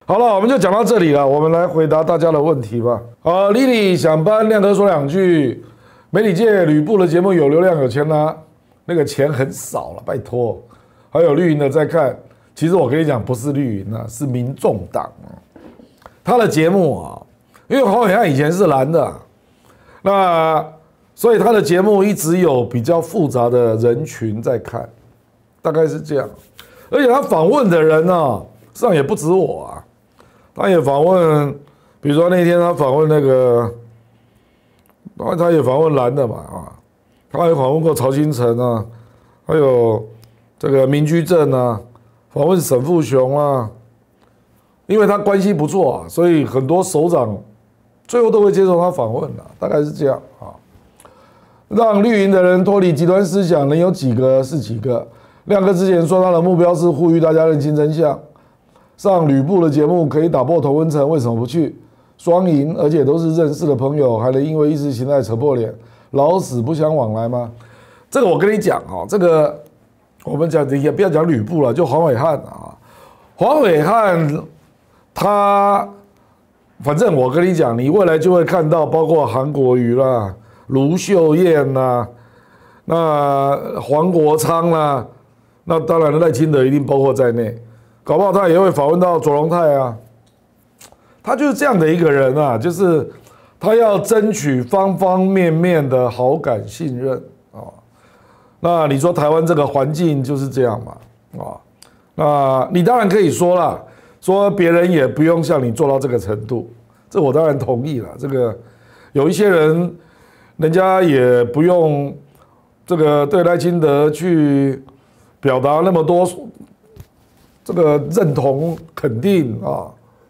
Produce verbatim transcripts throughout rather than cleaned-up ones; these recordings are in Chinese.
好了，我们就讲到这里了。我们来回答大家的问题吧。好 ，Lily 想帮亮哥说两句。媒体界吕布的节目有流量有钱拿，那个钱很少了，拜托。还有绿营的在看，其实我跟你讲，不是绿营啊，是民众党啊。他的节目啊，因为黄伟汉以前是蓝的，那所以他的节目一直有比较复杂的人群在看，大概是这样。而且他访问的人啊，实际上也不止我啊。他也访问，比如说那天他访问那个，他他也访问蓝的嘛啊，他也访问过曹新成啊，还有这个民居正啊，访问沈富雄啊，因为他关系不错啊，所以很多首长最后都会接受他访问的，大概是这样啊。让绿营的人脱离极端思想，能有几个是几个。亮哥之前说他的目标是呼吁大家认清真相。上吕布的节目可以打破同温层，为什么不去？双赢，而且都是认识的朋友，还能因为意识形态扯破脸，老死不相往来吗？这个我跟你讲啊，这个我们讲也不要讲吕布了，就黄伟汉啊，黄伟汉他，反正我跟你讲，你未来就会看到，包括韩国瑜啦、卢秀燕啦、那黄国昌啦，那当然赖清德一定包括在内。搞不好他也会访问到卓荣泰啊，他就是这样的一个人啊，就是他要争取方方面面的好感信任啊。那你说台湾这个环境就是这样嘛啊？那你当然可以说啦，说别人也不用像你做到这个程度，这我当然同意了。这个有一些人，人家也不用这个对赖清德去表达那么多。这个认同肯定啊，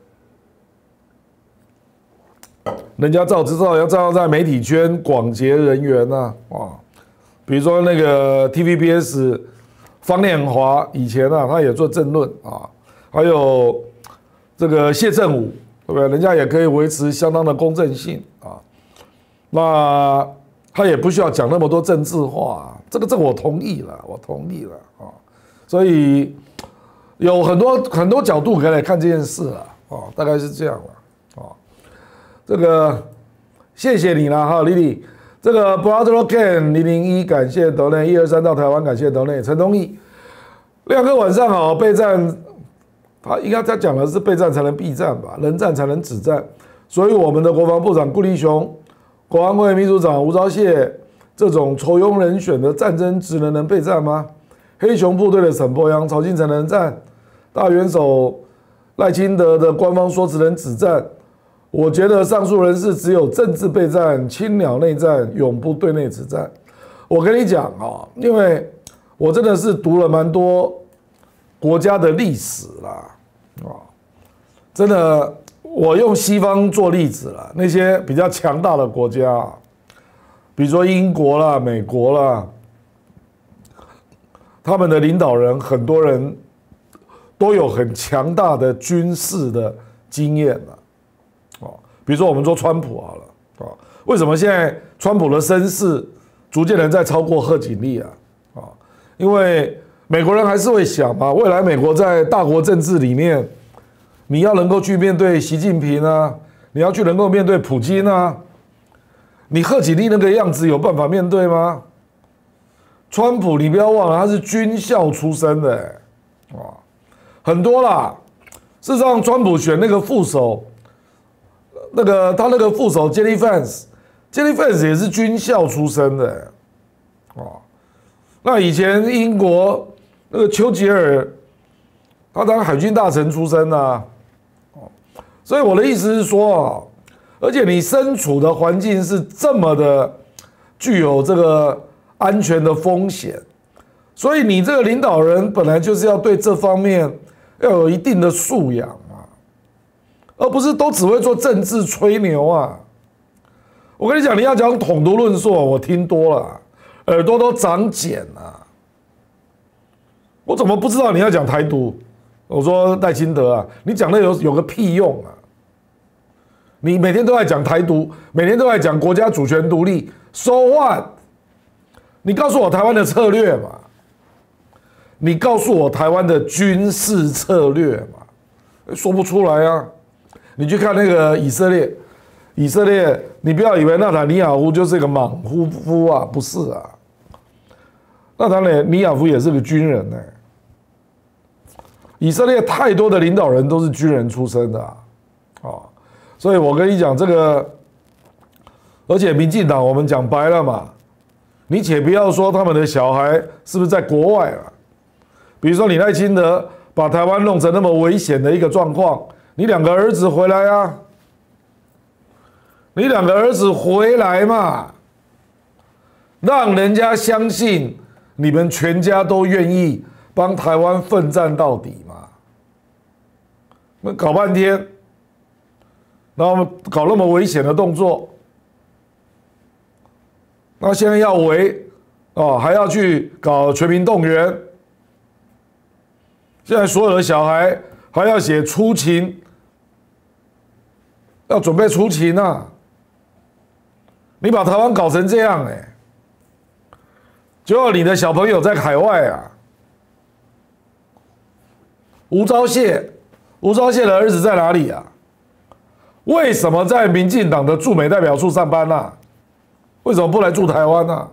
人家照知道要照在媒体圈广结人缘呐啊，比如说那个 T V B S 方念华以前啊，他也做政论啊，还有这个谢振武，对不对？人家也可以维持相当的公正性啊，那他也不需要讲那么多政治话，这个这个我同意了，我同意了啊，所以。有很多很多角度可以来看这件事啊，哦，大概是这样了，哦，这个谢谢你啦哈，丽丽，这个 Brother Ken 零零一感谢斗内一二三到台湾感谢斗内陈东义，亮哥晚上好，备战，他应该他讲的是备战才能避战吧，能战才能止战，所以我们的国防部长顾立雄、国安会秘书长吴钊燮这种酬庸人选的战争职能能备战吗？黑熊部队的沈伯洋、曹新成能战？大元首赖清德的官方说只能止战，我觉得上述人士只有政治备战、青鸟内战，永不对内止战。我跟你讲啊，因为我真的是读了蛮多国家的历史啦，啊，真的，我用西方做例子了，那些比较强大的国家，比如说英国啦、美国啦，他们的领导人很多人。都有很强大的军事的经验了，哦，比如说我们说川普好了，啊，为什么现在川普的声势逐渐的在超过贺锦丽啊？啊，因为美国人还是会想嘛，未来美国在大国政治里面，你要能够去面对习近平啊，你要去能够面对普京啊，你贺锦丽那个样子有办法面对吗？川普你不要忘了，他是军校出身的、欸，啊。很多啦，事实上，川普选那个副手，那个他那个副手 J D Vance，J D Vance 也是军校出身的、欸，哦，那以前英国那个丘吉尔，他当海军大臣出身啊，哦，所以我的意思是说啊，而且你身处的环境是这么的具有这个安全的风险，所以你这个领导人本来就是要对这方面。要有一定的素养啊，而不是都只会做政治吹牛啊。我跟你讲，你要讲统独论述，我听多了，耳朵都长茧了。我怎么不知道你要讲台独？我说赖清德啊，你讲的有有个屁用啊！你每天都在讲台独，每天都在讲国家主权独立 ，so what？ 你告诉我台湾的策略嘛？你告诉我台湾的军事策略嘛？ 说不出来啊。你去看那个以色列，以色列，你不要以为纳坦尼亚胡就是一个莽夫夫啊，不是啊。纳坦尼亚胡也是个军人呢、欸。以色列太多的领导人都是军人出身的啊，哦、所以我跟你讲这个，而且民进党我们讲白了嘛，你且不要说他们的小孩是不是在国外了，比如说你赖清德把台湾弄成那么危险的一个状况，你两个儿子回来啊，你两个儿子回来嘛，让人家相信你们全家都愿意帮台湾奋战到底嘛。那搞半天，然后搞那么危险的动作，那现在要围哦，还要去搞全民动员，现在所有的小孩还要写出勤，要准备出勤啊！你把台湾搞成这样哎、欸，结果你的小朋友在海外啊，吴钊燮。吴钊燮的儿子在哪里啊？为什么在民进党的驻美代表处上班啊？为什么不来驻台湾啊？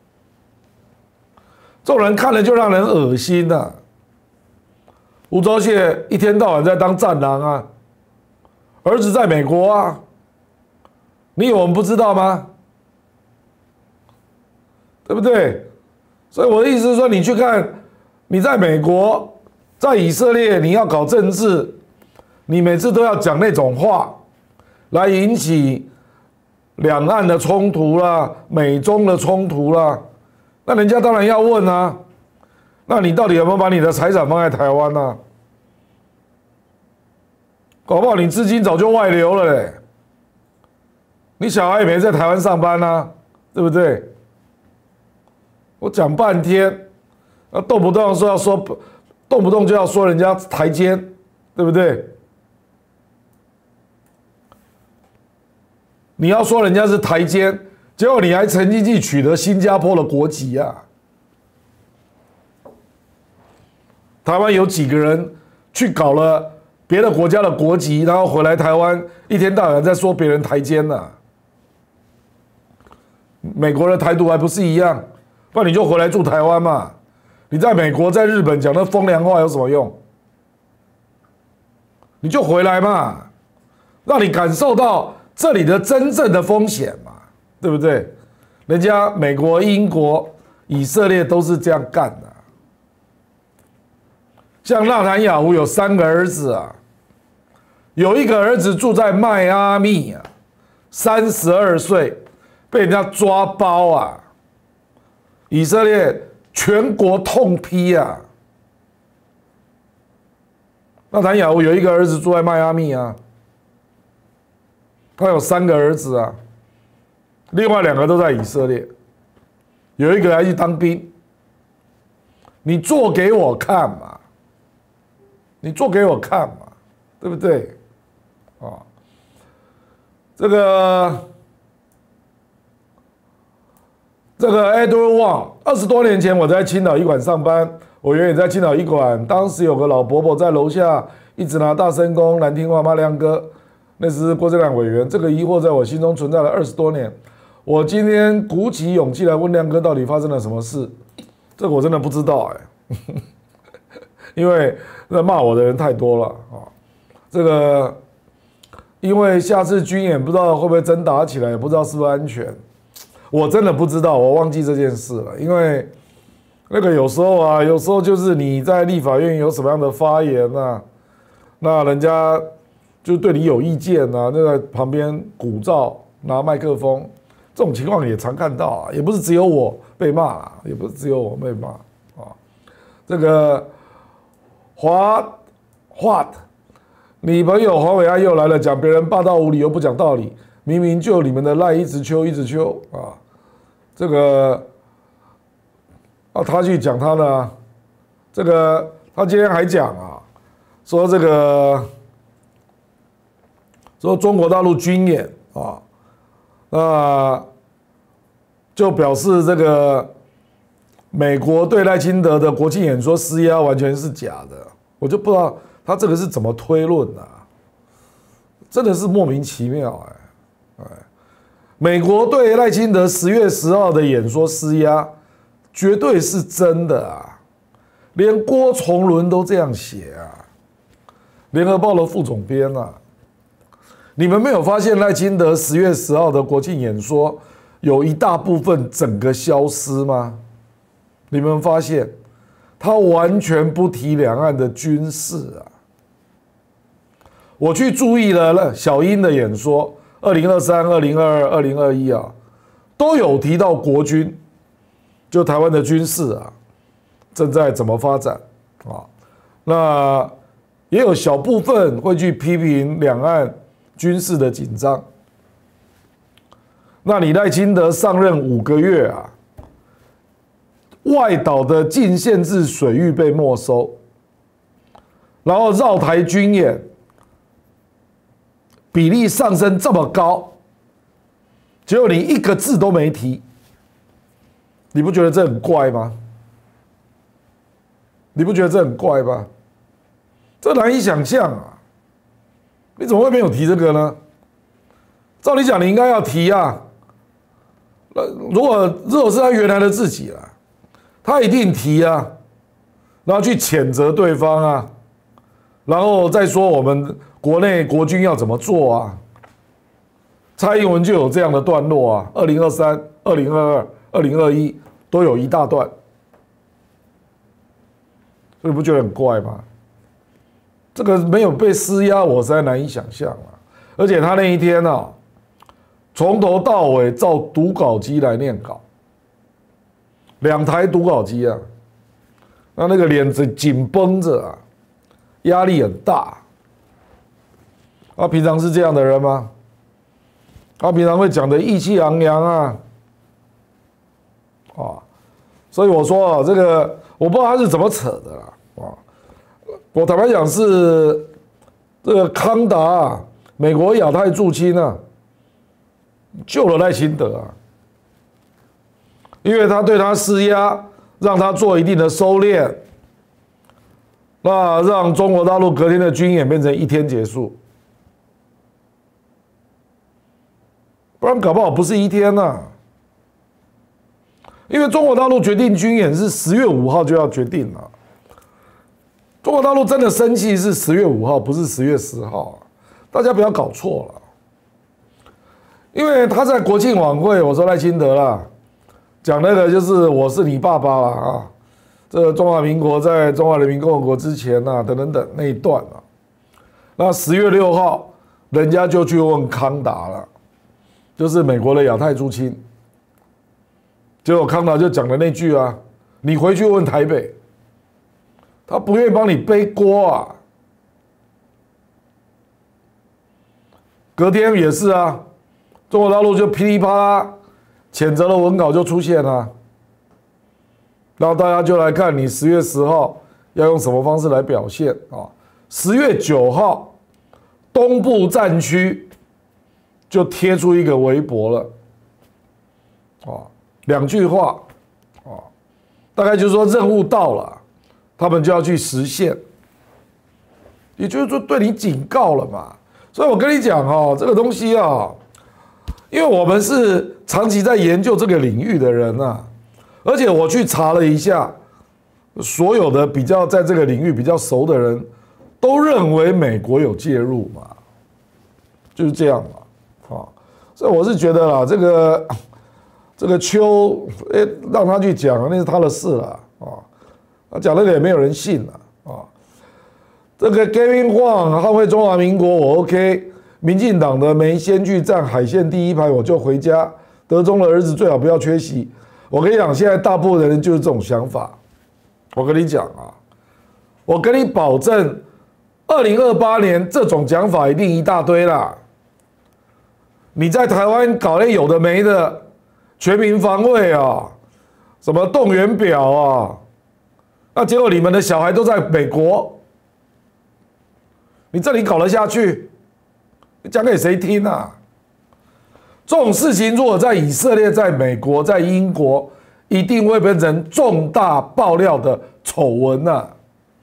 这种人看了就让人恶心啊！吴钊燮一天到晚在当战狼啊，儿子在美国啊，你以为我们不知道吗？对不对？所以我的意思是说，你去看你在美国。在以色列，你要搞政治，你每次都要讲那种话，来引起两岸的冲突啦、美中的冲突啦，那人家当然要问啊，那你到底有没有把你的财产放在台湾啊？搞不好你资金早就外流了嘞，你小孩也没在台湾上班啊，对不对？我讲半天，啊，动不动说要说。动不动就要说人家台奸，对不对？你要说人家是台奸，结果你还曾经去取得新加坡的国籍啊！台湾有几个人去搞了别的国家的国籍，然后回来台湾，一天到晚在说别人台奸呢、啊？美国的台独还不是一样？不然你就回来住台湾嘛。你在美国、在日本讲的风凉话有什么用？你就回来嘛，让你感受到这里的真正的风险嘛，对不对？人家美国、英国、以色列都是这样干的。像纳坦雅胡有三个儿子啊，有一个儿子住在迈阿密啊，三十二岁被人家抓包啊，以色列。全国痛批啊！纳坦雅胡有一个儿子住在迈阿密啊，他有三个儿子啊，另外两个都在以色列，有一个还去当兵。你做给我看嘛，你做给我看嘛，对不对？啊，这个。这个 Edward Wang， 二十多年前我在青岛医馆上班，我原也在青岛医馆，当时有个老伯伯在楼下一直拿大声公难听话骂亮哥，那是郭正亮委员，这个疑惑在我心中存在了二十多年。我今天鼓起勇气来问亮哥，到底发生了什么事？这个我真的不知道哎、欸，因为那骂我的人太多了啊。这个因为下次军演不知道会不会真打起来，也不知道是不是安全。我真的不知道，我忘记这件事了。因为那个有时候啊，有时候就是你在立法院有什么样的发言啊，那人家就对你有意见啊，那在旁边鼓噪拿麦克风，这种情况也常看到啊，也不是只有我被骂啊，也不是只有我被骂啊。这个华华，你朋友黄伟安又来了，讲别人霸道无理又不讲道理。明明就你们的赖一直秋一直秋啊，这个啊他去讲他的、啊，这个他今天还讲啊，说这个说中国大陆军演啊，那就表示这个美国对赖清德的国庆演说施压完全是假的，我就不知道他这个是怎么推论啊？真的是莫名其妙哎、欸、哎！美国对赖清德十月十号的演说施压，绝对是真的啊！连郭崇伦都这样写啊，联合报的副总编啊，你们没有发现赖清德十月十号的国庆演说有一大部分整个消失吗？你们发现他完全不提两岸的军事啊！我去注意了小英的演说，二零二三、二零二二、二零二一啊，都有提到国军，就台湾的军事啊，正在怎么发展啊？那也有小部分会去批评两岸军事的紧张。那你赖清德上任五个月啊，外岛的禁限制水域被没收，然后绕台军演比例上升这么高，结果你一个字都没提，你不觉得这很怪吗？你不觉得这很怪吗？这难以想象啊！你怎么会没有提这个呢？照理讲，你应该要提啊。如果如果是他原来的自己啦，他一定提啊，然后去谴责对方啊，然后再说我们国内国军要怎么做啊。蔡英文就有这样的段落啊，二零二三、二零二二、二零二一都有一大段，所以不觉得很怪吗？这个没有被施压，我实在难以想象啊。而且他那一天啊，从头到尾照读稿机来念稿，两台读稿机啊，那那个脸子紧绷着啊，压力很大。他平常是这样的人吗？他平常会讲的意气昂扬啊，啊，所以我说啊，这个我不知道他是怎么扯的啦，啊，我坦白讲是这个康达啊，美国亚太驻青啊，救了赖清德啊，因为他对他施压，让他做一定的收敛，那让中国大陆隔天的军演变成一天结束。不然搞不好不是一天呐、啊，因为中国大陆决定军演是十月五号就要决定了。中国大陆真的生气是十月五号，不是十月十号、啊，大家不要搞错了。因为他在国庆晚会，我说赖清德啦，讲那个就是我是你爸爸啦啊，这个中华民国在中华人民共和国之前啊，等等等那一段啊，那十月六号人家就去问康达了。就是美国的亚太驻青，结果康达就讲了那句啊，你回去问台北，他不愿意帮你背锅啊。隔天也是啊，中国大陆就噼里啪啦谴责的文稿就出现了，然后大家就来看你十月十号要用什么方式来表现啊？十月九号，东部战区。就贴出一个微博了，啊，两句话，啊，大概就是说任务到了，他们就要去实现，也就是说对你警告了嘛。所以我跟你讲哦，这个东西啊，因为我们是长期在研究这个领域的人啊，而且我去查了一下，所有的比较在这个领域比较熟的人都认为美国有介入嘛，就是这样嘛。啊，所以我是觉得啦，这个这个邱，哎，让他去讲，那是他的事了啊。他讲那个也没有人信了啊。这个 Gavin Huang 捍卫中华民国，我 OK。民进党的没先去站海线第一排，我就回家。德中的儿子最好不要缺席。我跟你讲，现在大部分人就是这种想法。我跟你讲啊，我跟你保证，二零二八年这种讲法一定一大堆啦。你在台湾搞那有的没的，全民防卫啊，什么动员表啊，那结果你们的小孩都在美国，你这里搞得下去？你讲给谁听啊？这种事情如果在以色列、在美国、在英国，一定会变成重大爆料的丑闻啊！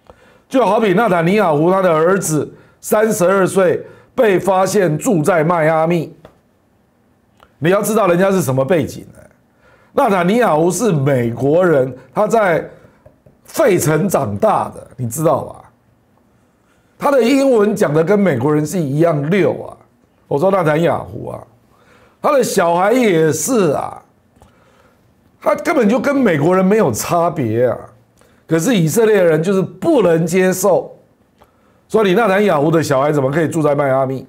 就好比纳坦尼亚胡他的儿子三十二岁被发现住在迈阿密，你要知道人家是什么背景呢？纳坦尼亚胡是美国人，他在费城长大的，你知道吧？他的英文讲的跟美国人是一样溜啊！我说纳坦雅胡啊，他的小孩也是啊，他根本就跟美国人没有差别啊。可是以色列人就是不能接受，说你纳坦雅胡的小孩怎么可以住在迈阿密？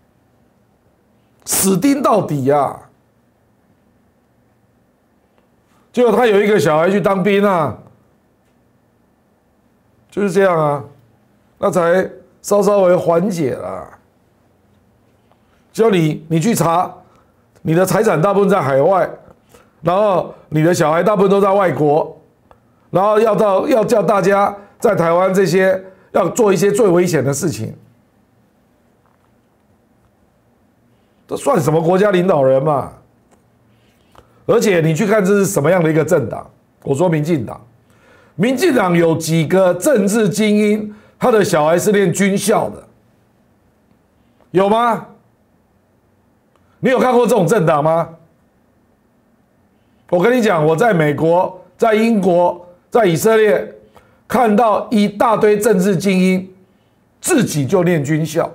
死盯到底啊！结果他有一个小孩去当兵啊，就是这样啊，那才稍稍微缓解了。就你你去查，你的财产大部分在海外，然后你的小孩大部分都在外国，然后要到要叫大家在台湾这些要做一些最危险的事情，这算什么国家领导人嘛？而且你去看这是什么样的一个政党？我说民进党，民进党有几个政治精英，他的小孩是念军校的，有吗？你有看过这种政党吗？我跟你讲，我在美国、在英国、在以色列看到一大堆政治精英自己就念军校，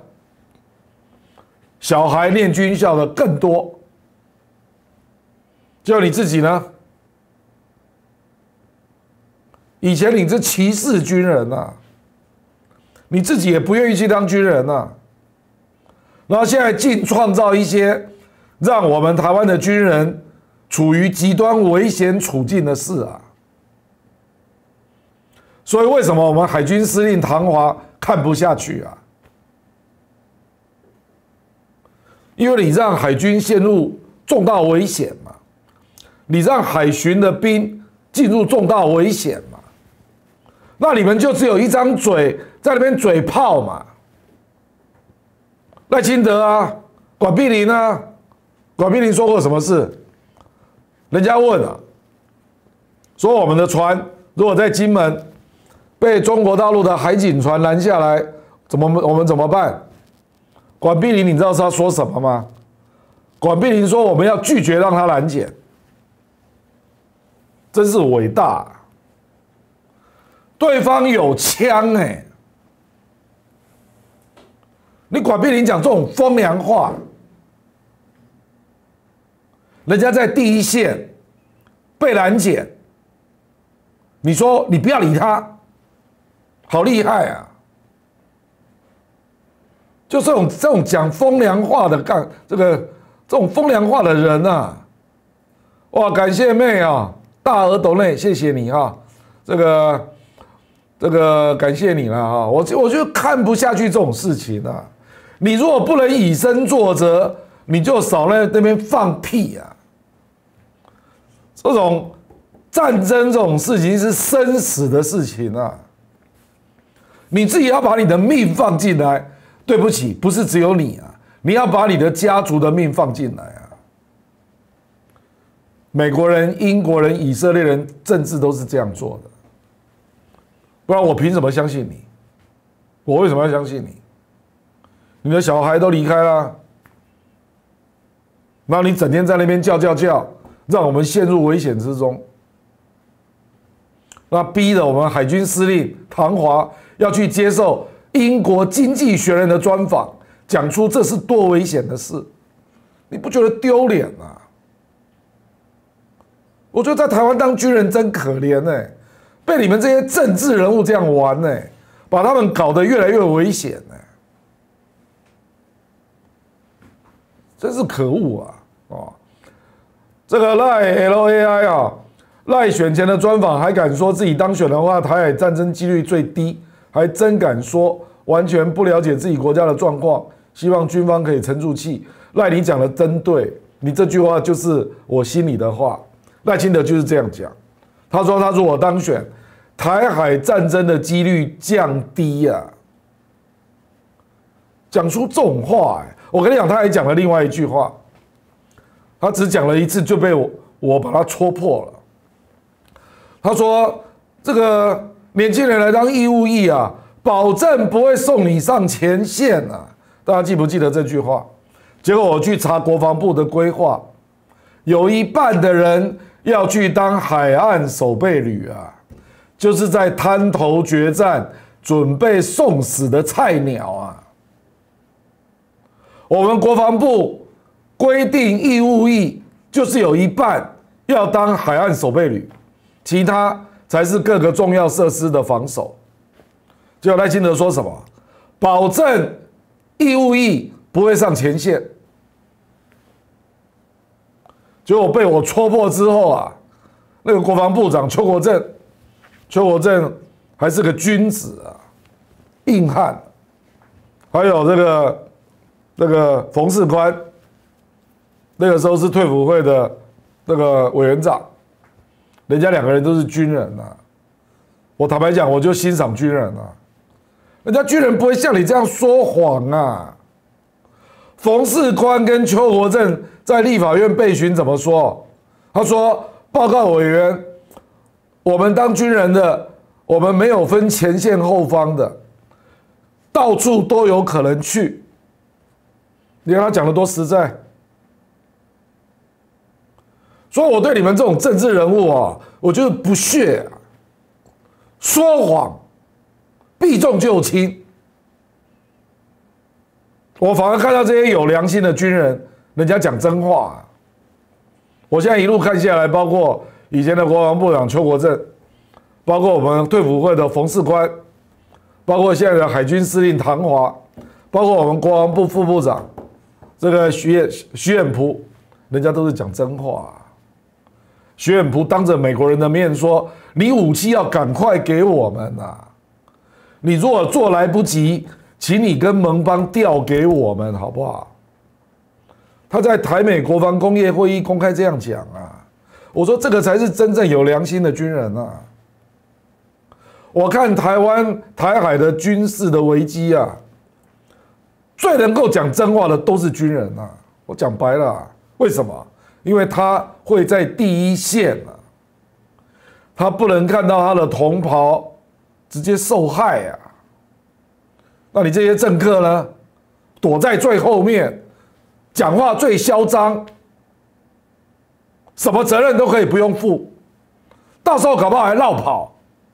小孩念军校的更多。就你自己呢？以前你是歧视军人啊，你自己也不愿意去当军人啊，然后现在尽创造一些让我们台湾的军人处于极端危险处境的事啊。所以为什么我们海军司令唐华看不下去啊？因为你让海军陷入重大危险嘛。你让海巡的兵进入重大危险嘛？那你们就只有一张嘴在那边嘴炮嘛？赖清德啊，管碧玲啊，管碧玲说过什么事？人家问啊，说我们的船如果在金门被中国大陆的海警船拦下来，怎么我们怎么办？管碧玲，你知道他说什么吗？管碧玲说我们要拒绝让他拦检。真是伟大！对方有枪哎、欸，你管碧玲讲这种风凉话，人家在第一线被拦检，你说你不要理他，好厉害啊！就这种这种讲风凉话的干这个这种风凉话的人啊，哇！感谢妹啊！大额斗内，谢谢你哈，这个这个感谢你了哈，我我就看不下去这种事情啊！你如果不能以身作则，你就少在那边放屁啊！这种战争这种事情是生死的事情啊，你自己要把你的命放进来。对不起，不是只有你啊，你要把你的家族的命放进来啊！美国人、英国人、以色列人政治都是这样做的，不然我凭什么相信你？我为什么要相信你？你的小孩都离开了，然后你整天在那边叫叫叫，让我们陷入危险之中，那逼得我们海军司令唐华要去接受英国经济学人的专访，讲出这是多危险的事，你不觉得丢脸吗？我觉得在台湾当军人真可怜哎、欸，被你们这些政治人物这样玩哎、欸，把他们搞得越来越危险哎、欸，真是可恶啊！哦，这个赖 L A I 啊，赖选前的专访还敢说自己当选的话，台海战争几率最低，还真敢说完全不了解自己国家的状况，希望军方可以沉住气。赖，你讲的真对，你这句话就是我心里的话。赖清德就是这样讲，他说他如果当选，台海战争的几率降低啊，讲出这种话、欸，我跟你讲，他还讲了另外一句话，他只讲了一次就被我我把他戳破了。他说这个年轻人来当义务役啊， 保证不会送你上前线啊！大家记不记得这句话？结果我去查国防部的规划，有一半的人要去当海岸守备旅啊，就是在滩头决战准备送死的菜鸟啊！我们国防部规定义务役就是有一半要当海岸守备旅，其他才是各个重要设施的防守。结果赖清德说什么？保证义务役不会上前线。结果被我戳破之后啊，那个国防部长邱国正，邱国正还是个君子啊，硬汉。还有这个那个冯世宽，那个时候是退辅会的那个委员长，人家两个人都是军人啊。我坦白讲，我就欣赏军人啊，人家军人不会像你这样说谎啊。冯世宽跟邱国正在立法院备询怎么说？他说：“报告委员，我们当军人的，我们没有分前线后方的，到处都有可能去。”你看他讲的多实在。所以我对你们这种政治人物啊，我就是不屑啊，说谎，避重就轻。我反而看到这些有良心的军人，人家讲真话啊。我现在一路看下来，包括以前的国防部长邱国正，包括我们退辅会的冯世宽，包括现在的海军司令唐华，包括我们国防部副部长这个徐远徐远璞，人家都是讲真话啊。徐远璞当着美国人的面说：“你武器要赶快给我们啊！你如果做来不及，请你跟盟邦调给我们，好不好？”他在台美国防工业会议公开这样讲啊。我说这个才是真正有良心的军人啊！我看台湾台海的军事的危机啊，最能够讲真话的都是军人啊！我讲白了啊，为什么？因为他会在第一线啊，他不能看到他的同袍直接受害啊。那你这些政客呢，躲在最后面，讲话最嚣张，什么责任都可以不用负，到时候搞不好还绕跑，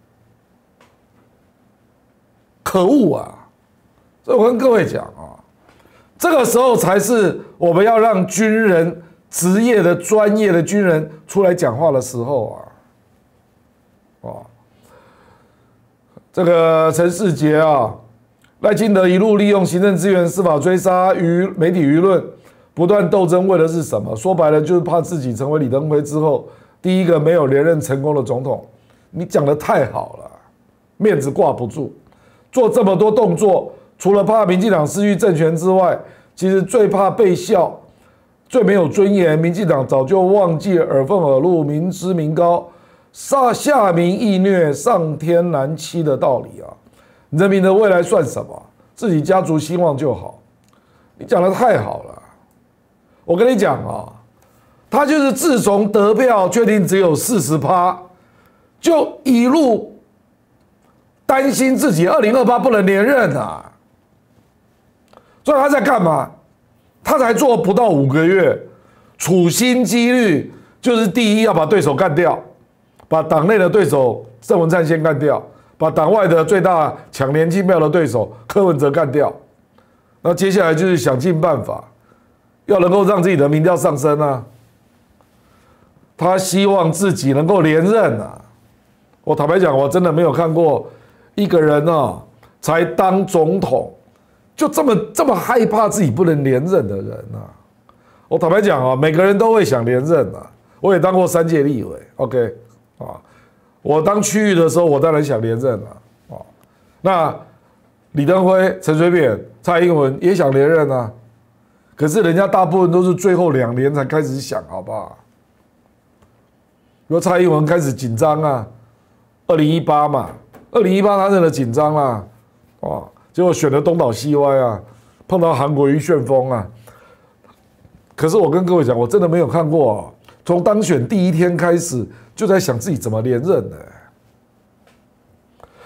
可恶啊！所以我跟各位讲啊，这个时候才是我们要让军人职业的专业的军人出来讲话的时候啊！哦，这个陈世杰啊，赖清德一路利用行政资源、司法追杀舆媒体舆论，不断斗争，为的是什么？说白了就是怕自己成为李登辉之后第一个没有连任成功的总统。你讲得太好了，面子挂不住，做这么多动作，除了怕民进党失去政权之外，其实最怕被笑。最没有尊严，民进党早就忘记耳奉耳入、民脂民膏、下下民易虐、上天难欺的道理啊！人民的未来算什么？自己家族兴旺就好。你讲得太好了，我跟你讲啊，他就是自从得票确定只有百分之四十，就一路担心自己二零二八不能连任啊。所以他在干嘛？他才做不到五个月，处心积虑就是第一要把对手干掉，把党内的对手郑文灿先干掉，把党外的最大抢年轻票的对手柯文哲干掉。那接下来就是想尽办法，要能够让自己的民调上升啊。他希望自己能够连任啊。我坦白讲，我真的没有看过一个人啊，才当总统。就这么这么害怕自己不能连任的人啊！我坦白讲啊，每个人都会想连任啊。我也当过三届立委 ，OK 啊。我当区域的时候，我当然想连任了啊。那李登辉、陈水扁、蔡英文也想连任啊，可是人家大部分都是最后两年才开始想，好不好？比如蔡英文开始紧张啊，二零一八嘛，二零一八他真的紧张啦，啊。结果选了东倒西歪啊，碰到韩国瑜旋风啊。可是我跟各位讲，我真的没有看过啊，从当选第一天开始就在想自己怎么连任的。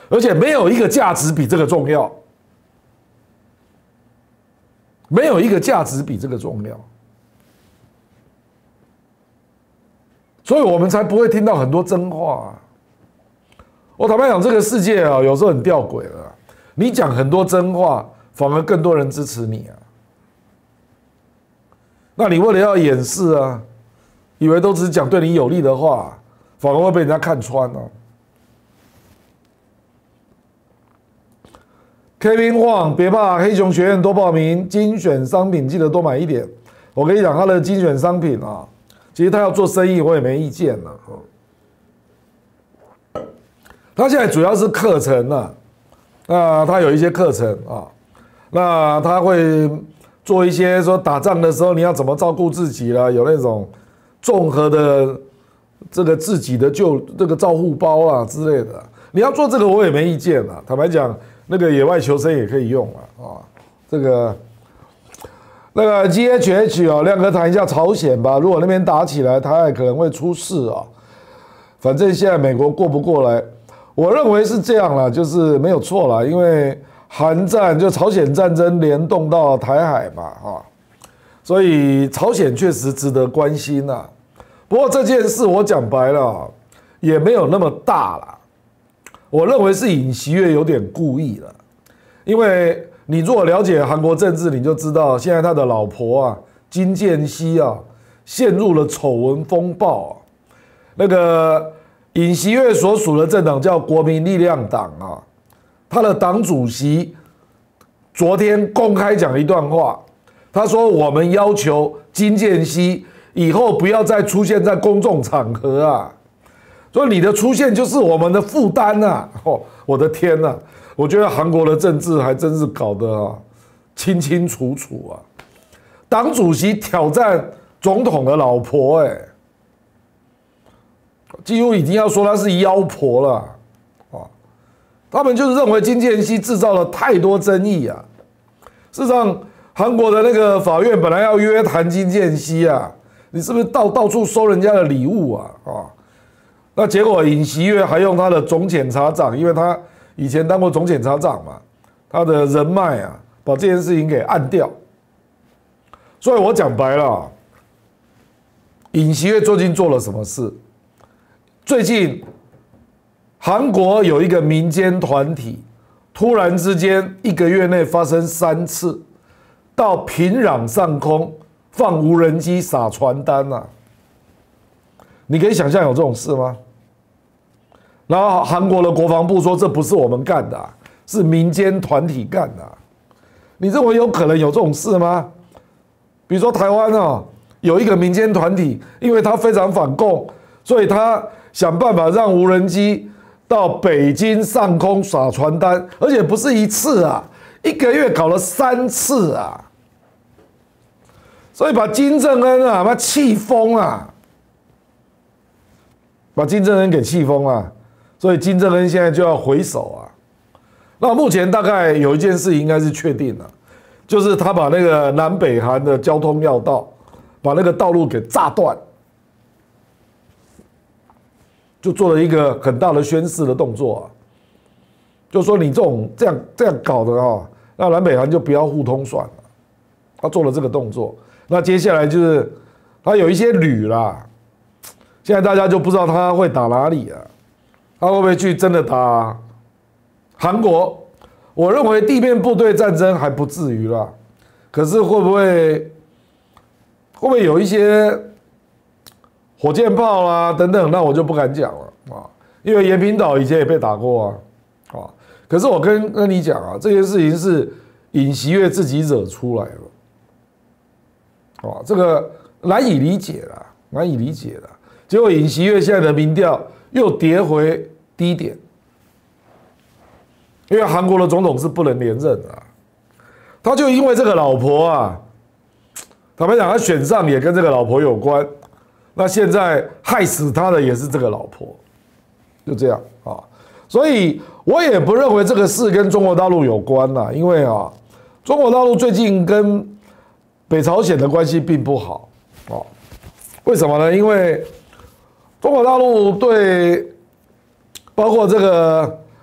而且没有一个价值比这个重要，没有一个价值比这个重要，所以我们才不会听到很多真话啊。我坦白讲，这个世界啊，有时候很吊诡了。你讲很多真话，反而更多人支持你啊。那你为了要掩饰啊，以为都只是讲对你有利的话，反而会被人家看穿啊。Kevin Huang， 别怕，黑熊学院多报名，精选商品记得多买一点。我跟你讲，他的精选商品啊，其实他要做生意，我也没意见了。他现在主要是课程啊，那他有一些课程啊，那他会做一些说打仗的时候你要怎么照顾自己啦，有那种综合的这个自己的救这个照护包啊之类的。你要做这个我也没意见啦，坦白讲，那个野外求生也可以用啊啊，这个那个 G H H 哦，亮哥谈一下朝鲜吧，如果那边打起来，台海可能会出事啊。反正现在美国过不过来。我认为是这样啦，就是没有错啦，因为韩战就朝鲜战争联动到台海嘛，啊，所以朝鲜确实值得关心呐。不过这件事我讲白了，也没有那么大啦。我认为是尹锡悦有点故意了，因为你如果了解韩国政治，你就知道现在他的老婆啊金建熙啊陷入了丑闻风暴啊，那个。尹锡悦所属的政党叫国民力量党啊，他的党主席昨天公开讲一段话，他说：“我们要求金建熙以后不要再出现在公众场合啊，所以你的出现就是我们的负担啊！”哦，我的天哪、啊，我觉得韩国的政治还真是搞得啊清清楚楚啊，党主席挑战总统的老婆、欸，哎。几乎已经要说她是妖婆了，啊，他们就是认为金建熙制造了太多争议啊。事实上，韩国的那个法院本来要约谈金建熙啊，你是不是到到处收人家的礼物啊？啊，那结果尹锡悦还用他的总检察长，因为他以前当过总检察长嘛，他的人脉啊，把这件事情给按掉。所以我讲白了，尹锡悦最近做了什么事？最近，韩国有一个民间团体，突然之间一个月内发生三次，到平壤上空放无人机撒传单啊！你可以想象有这种事吗？然后韩国的国防部说这不是我们干的、啊，是民间团体干的、啊。你认为有可能有这种事吗？比如说台湾啊，有一个民间团体，因为他非常反共，所以他想办法让无人机到北京上空撒传单，而且不是一次啊，一个月搞了三次啊，所以把金正恩啊，把气疯了，把金正恩给气疯了，所以金正恩现在就要回首啊。那目前大概有一件事应该是确定了，就是他把那个南北韩的交通要道，把那个道路给炸断。就做了一个很大的宣示的动作啊，就说你这种这样这样搞的啊，那南北韩就不要互通算了。他做了这个动作，那接下来就是他有一些旅啦，现在大家就不知道他会打哪里啊，他会不会去真的打韩国？我认为地面部队战争还不至于啦，可是会不会会不会有一些？火箭炮啦、啊、等等，那我就不敢讲了啊，因为延坪岛以前也被打过啊，啊，可是我跟跟你讲啊，这件事情是尹锡悦自己惹出来的，啊，这个难以理解啦，难以理解啦。结果尹锡悦现在的民调又跌回低点，因为韩国的总统是不能连任的、啊，他就因为这个老婆啊，坦白讲，他选上也跟这个老婆有关。那现在害死他的也是这个老婆，就这样啊，所以我也不认为这个事跟中国大陆有关啦，因为啊，中国大陆最近跟北朝鲜的关系并不好啊，为什么呢？因为中国大陆对包括这个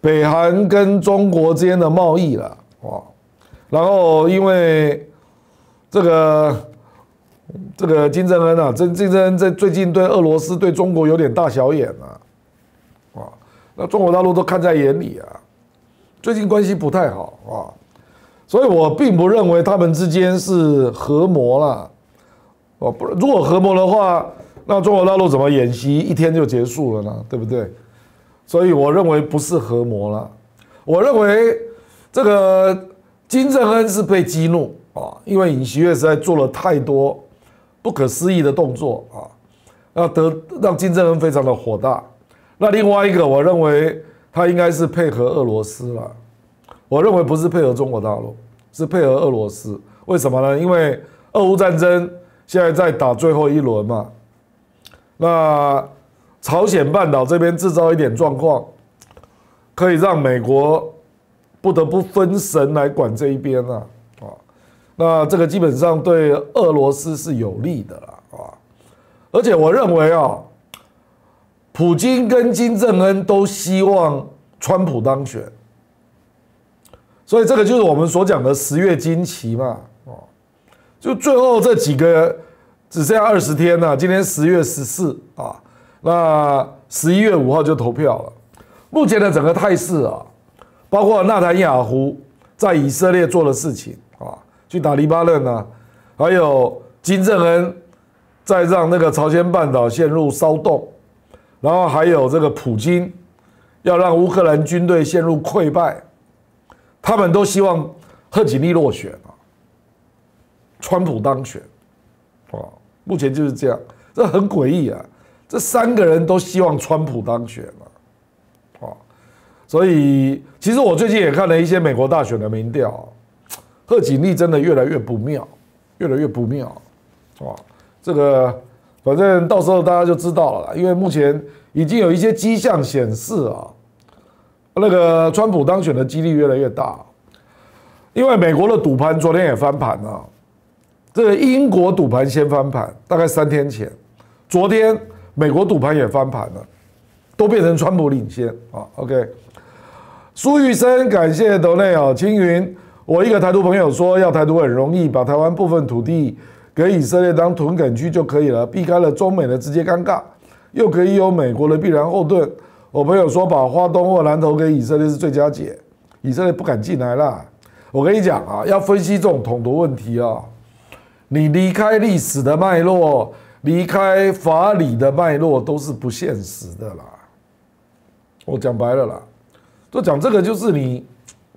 北韩跟中国之间的贸易了，哇，然后因为这个这个金正恩啊，这金正恩在最近对俄罗斯、对中国有点大小眼啊，啊，那中国大陆都看在眼里啊，最近关系不太好啊，所以我并不认为他们之间是合谋啦，哦，不，如果合谋的话，那中国大陆怎么演习一天就结束了呢？对不对？所以我认为不是合谋啦，我认为这个金正恩是被激怒啊，因为尹锡悦实在做了太多不可思议的动作啊，要得让金正恩非常的火大。那另外一个，我认为他应该是配合俄罗斯了，我认为不是配合中国大陆，是配合俄罗斯。为什么呢？因为俄乌战争现在在打最后一轮嘛，那朝鲜半岛这边制造一点状况，可以让美国不得不分神来管这一边啊，啊，那这个基本上对俄罗斯是有利的啦，啊，而且我认为啊，普京跟金正恩都希望川普当选，所以这个就是我们所讲的十月惊奇嘛，哦，就最后这几个只剩下二十天了，今天十月十四啊，那十一月五号就投票了。目前的整个态势啊，包括纳坦雅胡在以色列做的事情啊，去打黎巴嫩啊，还有金正恩在让那个朝鲜半岛陷入骚动，然后还有这个普京要让乌克兰军队陷入溃败，他们都希望贺锦丽落选啊，川普当选，啊，目前就是这样，这很诡异啊，这三个人都希望川普当选啊。所以，其实我最近也看了一些美国大选的民调，贺锦丽真的越来越不妙，越来越不妙，啊，这个反正到时候大家就知道了啦，因为目前已经有一些迹象显示啊，那个川普当选的几率越来越大，因为美国的赌盘昨天也翻盘了，这个英国赌盘先翻盘，大概三天前，昨天美国赌盘也翻盘了，都变成川普领先啊 ，OK。苏玉生，感谢斗内哦，青云，我一个台独朋友说，要台独很容易，把台湾部分土地给以色列当屯垦区就可以了，避开了中美的直接尴尬，又可以有美国的必然后盾。我朋友说，把花东或南投给以色列是最佳解，以色列不敢进来啦。我跟你讲啊，要分析这种统独问题啊，你离开历史的脉络，离开法理的脉络，都是不现实的啦。我讲白了啦。就讲这个就是你，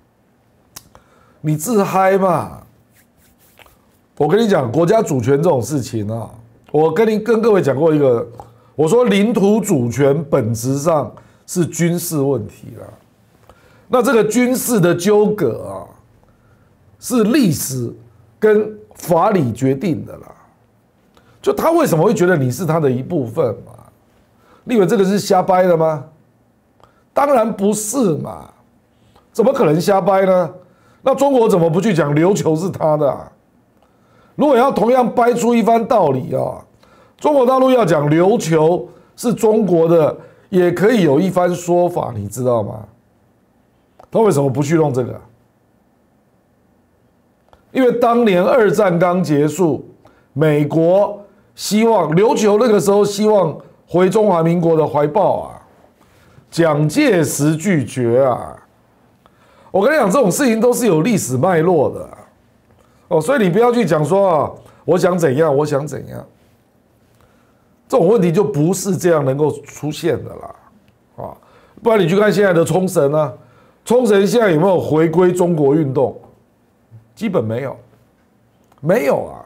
你自嗨嘛。我跟你讲，国家主权这种事情啊，我跟你跟各位讲过一个，我说领土主权本质上是军事问题啦。那这个军事的纠葛啊，是历史跟法理决定的啦。就他为什么会觉得你是他的一部分嘛？你以为这个是瞎掰的吗？当然不是嘛，怎么可能瞎掰呢？那中国怎么不去讲琉球是他的啊？如果要同样掰出一番道理啊，中国大陆要讲琉球是中国的，也可以有一番说法，你知道吗？他为什么不去弄这个？因为当年二战刚结束，美国希望琉球那个时候希望回中华民国的怀抱啊。蒋介石拒绝啊！我跟你讲，这种事情都是有历史脉络的、啊、哦，所以你不要去讲说啊，我想怎样，我想怎样，这种问题就不是这样能够出现的啦，啊，不然你去看现在的冲绳啊，冲绳现在有没有回归中国运动？基本没有，没有啊。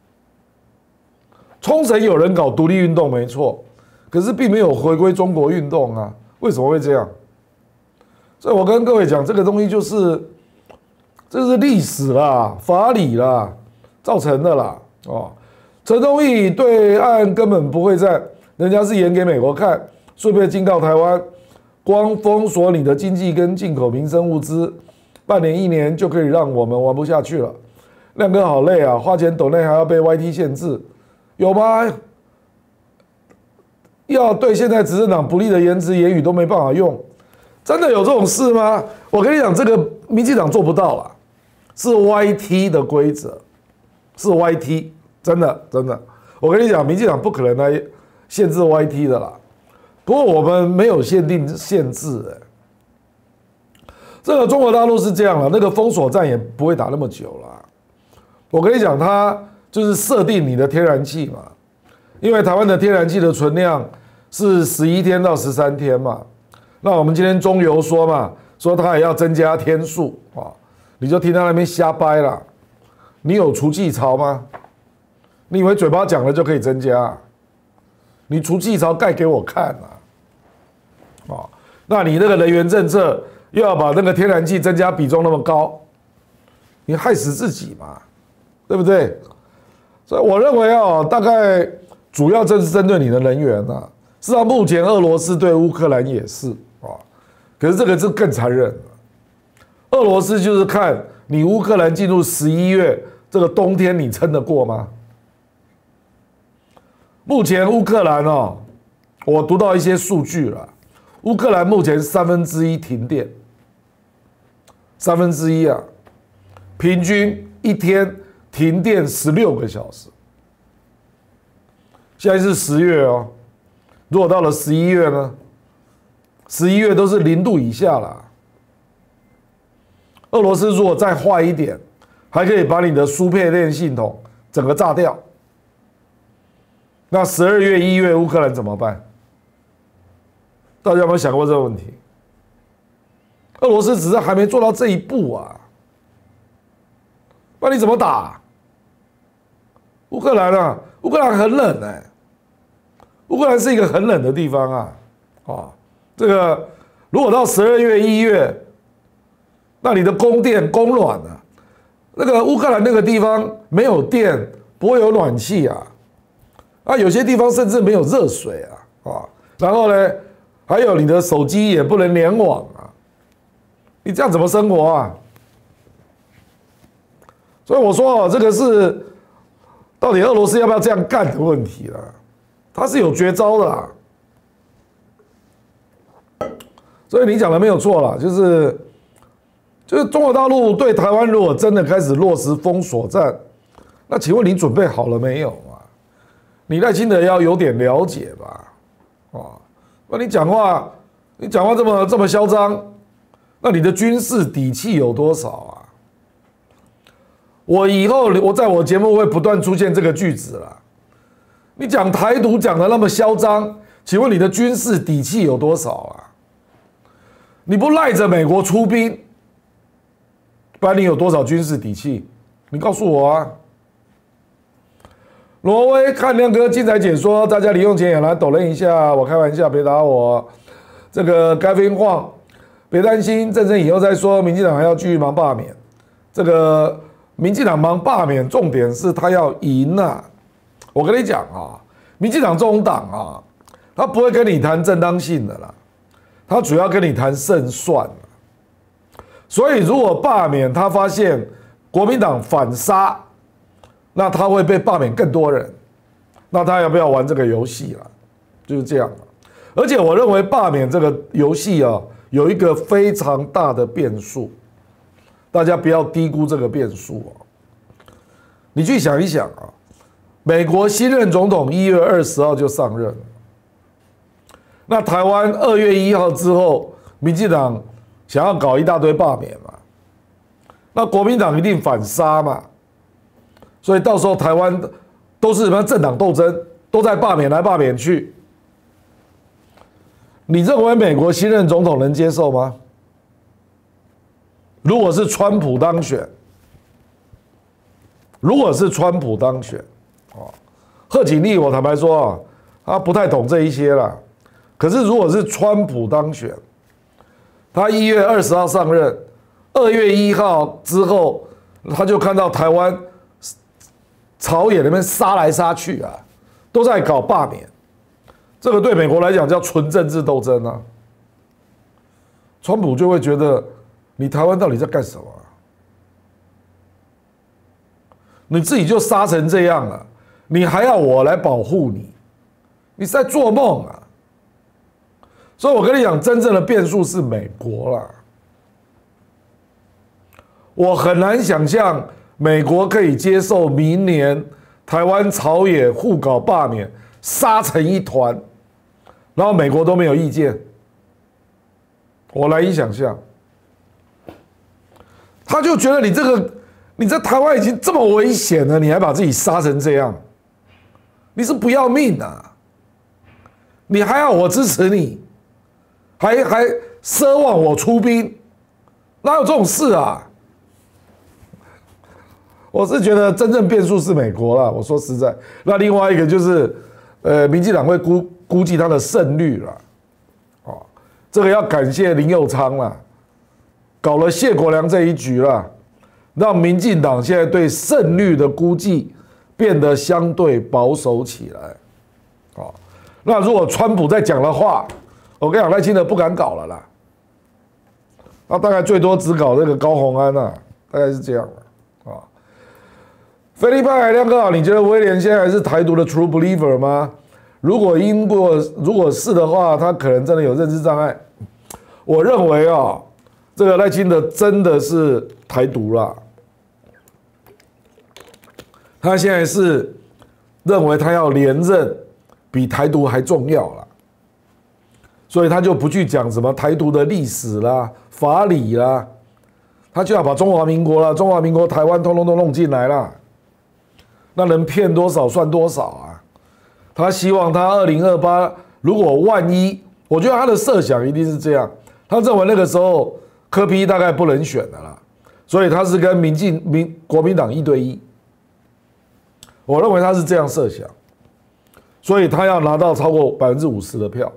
冲绳有人搞独立运动没错，可是并没有回归中国运动啊。为什么会这样？所以我跟各位讲，这个东西就是，这是历史啦、法理啦造成的啦。哦，陈东义对岸根本不会在，人家是演给美国看，顺便警告台湾，光封锁你的经济跟进口民生物资，半年一年就可以让我们玩不下去了。亮哥好累啊，花钱抖内还要被 Y T 限制，有吗？要对现在执政党不利的言辞言语都没办法用， 真的有这种事吗？我跟你讲，这个民进党做不到啦，是 Y T 的规则，是 Y T， 真的真的。我跟你讲，民进党不可能来限制 Y T 的啦。不过我们没有限定限制、欸，这个中国大陆是这样了，那个封锁战也不会打那么久啦。我跟你讲，它就是设定你的天然气嘛，因为台湾的天然气的存量是十一天到十三天嘛。那我们今天中油说嘛，说它也要增加天数啊，你就听他那边瞎掰啦。你有除气槽吗？你以为嘴巴讲了就可以增加？你除气槽盖给我看啊！哦，那你那个能源政策又要把那个天然气增加比重那么高，你害死自己嘛，对不对？所以我认为啊，大概主要正是针对你的能源啊。事实上，目前俄罗斯对乌克兰也是啊，可是这个是更残忍了。俄罗斯就是看你乌克兰进入十一月这个冬天，你撑得过吗？目前乌克兰哦，我读到一些数据了，乌克兰目前三分之一停电，三分之一啊，平均一天停电十六个小时。现在是十月哦，如果到了十一月呢？十一月都是零度以下啦。俄罗斯如果再坏一点，还可以把你的输配电系统整个炸掉。那十二月、一月乌克兰怎么办？大家有没有想过这个问题？俄罗斯只是还没做到这一步啊，那你怎么打？乌克兰啊，乌克兰很冷哎、欸，乌克兰是一个很冷的地方啊，啊，这个如果到十二月、一月，那你的供电、供暖啊，那个乌克兰那个地方没有电，不会有暖气啊。啊，有些地方甚至没有热水啊，啊，然后呢，还有你的手机也不能联网啊，你这样怎么生活啊？所以我说哦，这个是到底俄罗斯要不要这样干的问题了，他是有绝招的啦。所以你讲的没有错啦，就是就是中国大陆对台湾如果真的开始落实封锁战，那请问你准备好了没有啊？你赖清德要有点了解吧，啊，那你讲话，你讲话这么这么嚣张，那你的军事底气有多少啊？我以后我在我节目会不断出现这个句子啦。你讲台独讲的那么嚣张，请问你的军事底气有多少啊？你不赖着美国出兵，不然你有多少军事底气？你告诉我啊！挪威看亮哥精彩解说，大家零用钱也来抖论一下，我开玩笑，别打我。这个该分晃，别担心，战争以后再说。民进党还要继续忙罢免，这个民进党忙罢免，重点是他要赢啊！我跟你讲啊，民进党这种党啊，他不会跟你谈正当性的啦，他主要跟你谈胜算。所以如果罢免，他发现国民党反杀。那他会被罢免更多人，那他要不要玩这个游戏了？就是这样。而且我认为罢免这个游戏啊，有一个非常大的变数，大家不要低估这个变数啊。你去想一想啊，美国新任总统一月二十号就上任，那台湾二月一号之后，民进党想要搞一大堆罢免嘛，那国民党一定反杀嘛。所以到时候台湾都是什么政党斗争，都在罢免来罢免去。你认为美国新任总统能接受吗？如果是川普当选，如果是川普当选，哦，贺锦丽我坦白说啊，他不太懂这一些啦。可是如果是川普当选，他一月二十号上任，二月一号之后，他就看到台湾。朝野那边杀来杀去啊，都在搞罢免，这个对美国来讲叫纯政治斗争啊。川普就会觉得你台湾到底在干什么啊？你自己就杀成这样了，你还要我来保护你？你是在做梦啊！ 所以我跟你讲，真正的变数是美国啦。我很难想象美国可以接受明年台湾朝野互搞罢免，杀成一团，然后美国都没有意见，我难以想象。他就觉得你这个，你在台湾已经这么危险了，你还把自己杀成这样，你是不要命啊！你还要我支持你，还还奢望我出兵，哪有这种事啊？我是觉得真正变数是美国啦，我说实在，那另外一个就是，呃，民进党会估估计他的胜率啦，哦，这个要感谢林右昌啦，搞了谢国良这一局啦，让民进党现在对胜率的估计变得相对保守起来，哦，那如果川普在讲的话，我跟你讲，赖清德不敢搞了啦，他大概最多只搞这个高虹安啊，大概是这样了，啊。菲利派亮哥好，你觉得威廉现在还是台独的 true believer 吗？如果因过如果是的话，他可能真的有认知障碍。我认为啊，这个赖清德真的是台独啦。他现在是认为他要连任，比台独还重要啦，所以他就不去讲什么台独的历史啦、法理啦，他就要把中华民国啦、中华民国台湾通通都弄进来啦。那能骗多少算多少啊！他希望他二零二八，如果万一，我觉得他的设想一定是这样，他认为那个时候柯 P 大概不能选的啦，所以他是跟民进民国民党一对一。我认为他是这样设想，所以他要拿到超过百分之五十的票，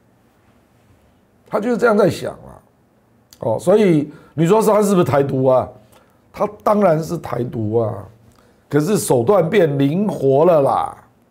他就是这样在想啊。哦，所以你说他是不是台独啊？他当然是台独啊。可是手段变灵活了啦，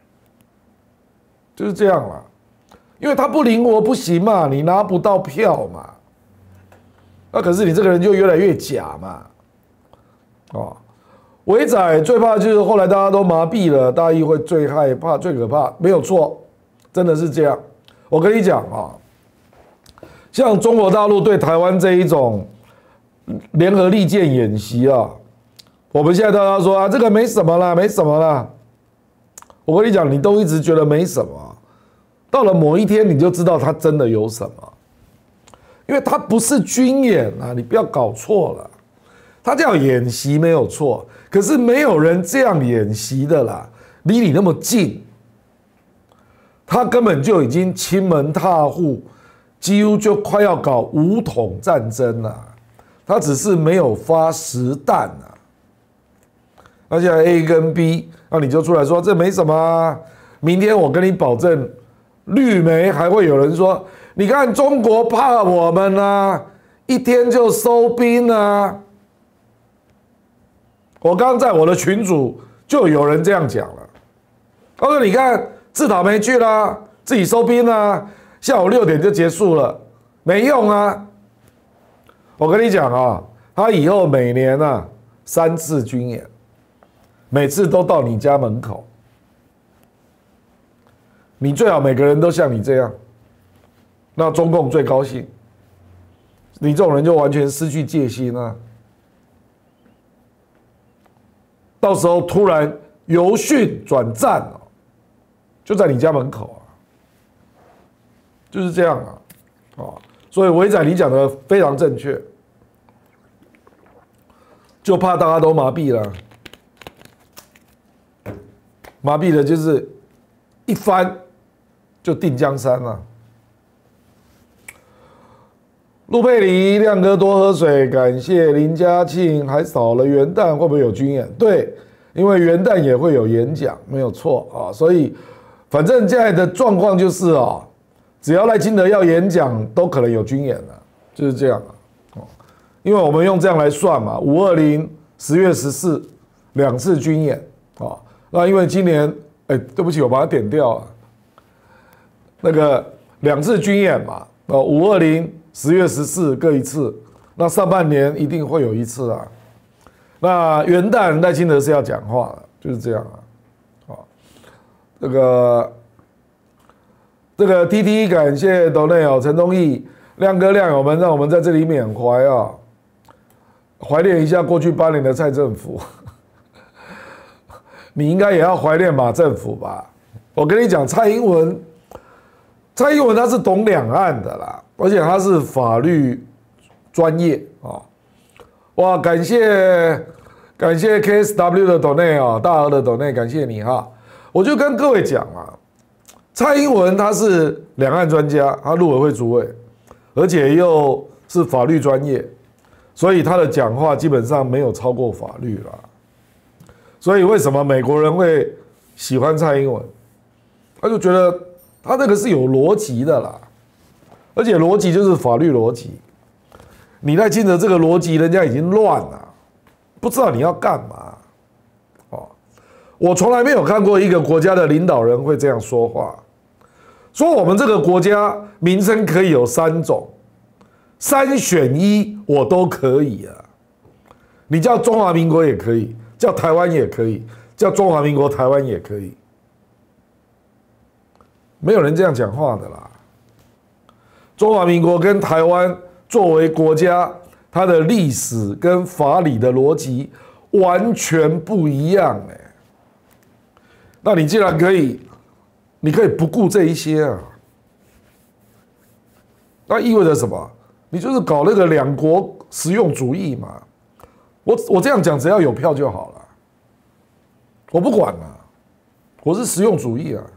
就是这样啦，因为他不灵活不行嘛，你拿不到票嘛，那可是你这个人就越来越假嘛，哦，伟仔最怕就是后来大家都麻痹了，大议会最害怕最可怕，没有错，真的是这样。我跟你讲啊，像中国大陆对台湾这一种联合利剑演习啊。我们现在大家说啊，这个没什么啦，没什么啦。我跟你讲，你都一直觉得没什么，到了某一天你就知道它真的有什么，因为它不是军演啊，你不要搞错了，它叫演习没有错，可是没有人这样演习的啦，离你那么近，他根本就已经亲门踏户，几乎就快要搞武统战争了，他只是没有发实弹啊。那现在 A 跟 B， 那你就出来说这没什么啊。明天我跟你保证，绿媒还会有人说，你看中国怕我们啊，一天就收兵啊。我刚刚在我的群组就有人这样讲了，他说你看自讨没趣啦，自己收兵啊，下午六点就结束了，没用啊。我跟你讲啊，他以后每年啊三次军演。每次都到你家门口，你最好每个人都像你这样，那中共最高兴。你这种人就完全失去戒心啊！到时候突然由训转战哦，就在你家门口啊，就是这样啊，哦，所以伟仔你讲的非常正确，就怕大家都麻痹了。麻痹的就是一翻就定江山了。陆佩梨亮哥多喝水，感谢林嘉庆，还少了元旦会不会有军演？对，因为元旦也会有演讲，没有错啊。所以反正现在的状况就是啊，只要赖清德要演讲，都可能有军演了，就是这样啊。因为我们用这样来算嘛，五二零十月十四两次军演啊。那因为今年，哎，对不起，我把它点掉了。那个两次军演嘛，呃，五二零、十月十四各一次，那上半年一定会有一次啊。那元旦赖清德是要讲话的，就是这样啊。啊，这个这个 T T 感谢斗内哦，陈忠义、亮哥、亮友们，让我们在这里缅怀啊，怀念一下过去八年的蔡政府。你应该也要怀念马政府吧？我跟你讲，蔡英文，蔡英文他是懂两岸的啦，而且他是法律专业啊。哇，感谢感谢 K S W 的斗内啊，大额的斗内，感谢你哈。我就跟各位讲啊，蔡英文他是两岸专家，他陆委会主委，而且又是法律专业，所以他的讲话基本上没有超过法律啦。所以为什么美国人会喜欢蔡英文？他就觉得他那个是有逻辑的啦，而且逻辑就是法律逻辑。你在听着这个逻辑，人家已经乱了，不知道你要干嘛。哦，我从来没有看过一个国家的领导人会这样说话，说我们这个国家名称可以有三种，三选一我都可以啊。你叫中华民国也可以。叫台湾也可以，叫中华民国台湾也可以，没有人这样讲话的啦。中华民国跟台湾作为国家，它的历史跟法理的逻辑完全不一样哎。那你既然可以，你可以不顾这一些啊，那意味着什么？你就是搞那个两国实用主义嘛。我我这样讲，只要有票就好了，我不管了，我是实用主义啊，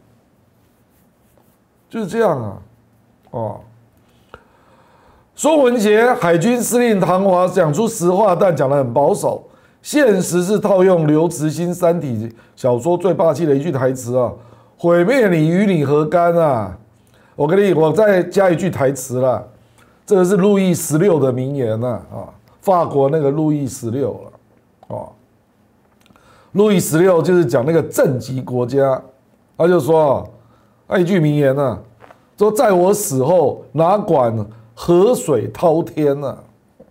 就是这样啊，哦。孙文杰海军司令唐华讲出实话，但讲得很保守，现实是套用刘慈欣《三体》小说最霸气的一句台词啊：“毁灭你与你何干啊！”我跟你，我再加一句台词啦，这个是路易十六的名言呐啊。法国那个路易十六了，哦，路易十六就是讲那个正极国家，他就说，那一句名言呢、啊，说在我死后，哪管河水滔天呢、啊？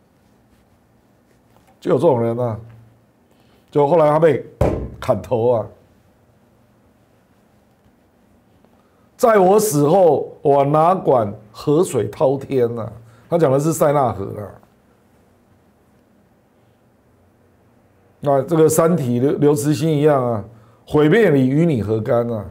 就有这种人啊，就后来他被砍头啊，在我死后，我哪管河水滔天呢、啊？他讲的是塞纳河啊。那这个《三体》刘刘慈欣一样啊，毁灭你与你何干啊？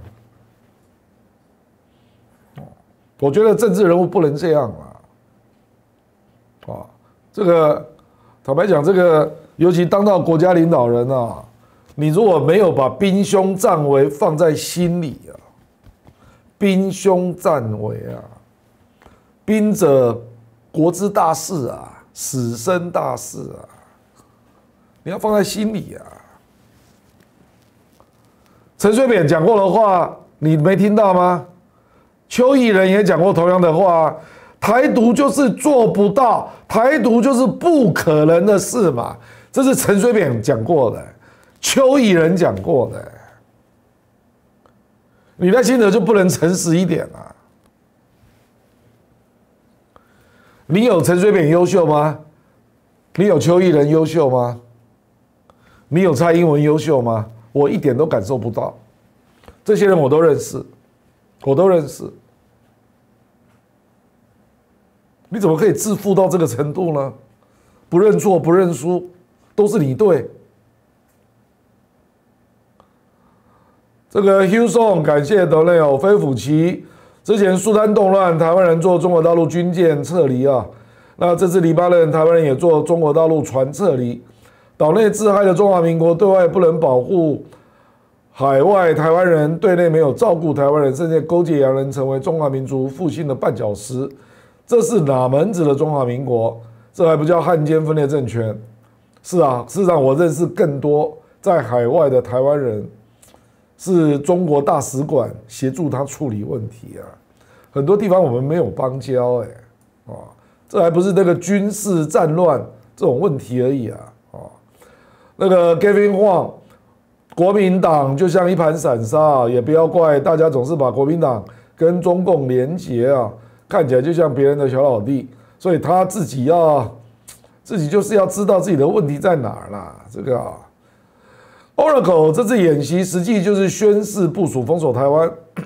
我觉得政治人物不能这样啊！啊，这个坦白讲，这个尤其当到国家领导人啊，你如果没有把兵凶战危放在心里啊，兵凶战危啊，兵者国之大事啊，死生大事啊。你要放在心里啊！陈水扁讲过的话，你没听到吗？邱毅人也讲过同样的话，台独就是做不到，台独就是不可能的事嘛。这是陈水扁讲过的，邱毅人讲过的。你在心里就不能诚实一点啊？你有陈水扁优秀吗？你有邱毅人优秀吗？你有蔡英文优秀吗？我一点都感受不到。这些人我都认识，我都认识。你怎么可以自负到这个程度呢？不认错不认输，都是你对。这个 Hugh 感谢德雷欧飞虎旗。之前苏丹动乱，台湾人坐中国大陆军舰撤离啊。那这次黎巴嫩台湾人也坐中国大陆船撤离。岛内自嗨的中华民国对外不能保护海外台湾人，对内没有照顾台湾人，甚至勾结洋人成为中华民族复兴的绊脚石，这是哪门子的中华民国？这还不叫汉奸分裂政权？是啊，事实上我认识更多在海外的台湾人，是中国大使馆协助他处理问题啊。很多地方我们没有邦交，哎，啊，这还不是那个军事战乱这种问题而已啊。那个 Kevin Huang， 国民党就像一盘散沙，也不要怪大家总是把国民党跟中共连结啊，看起来就像别人的小老弟，所以他自己要自己就是要知道自己的问题在哪儿啦。这个啊 ，Oracle 这次演习实际就是宣示部署封锁台湾，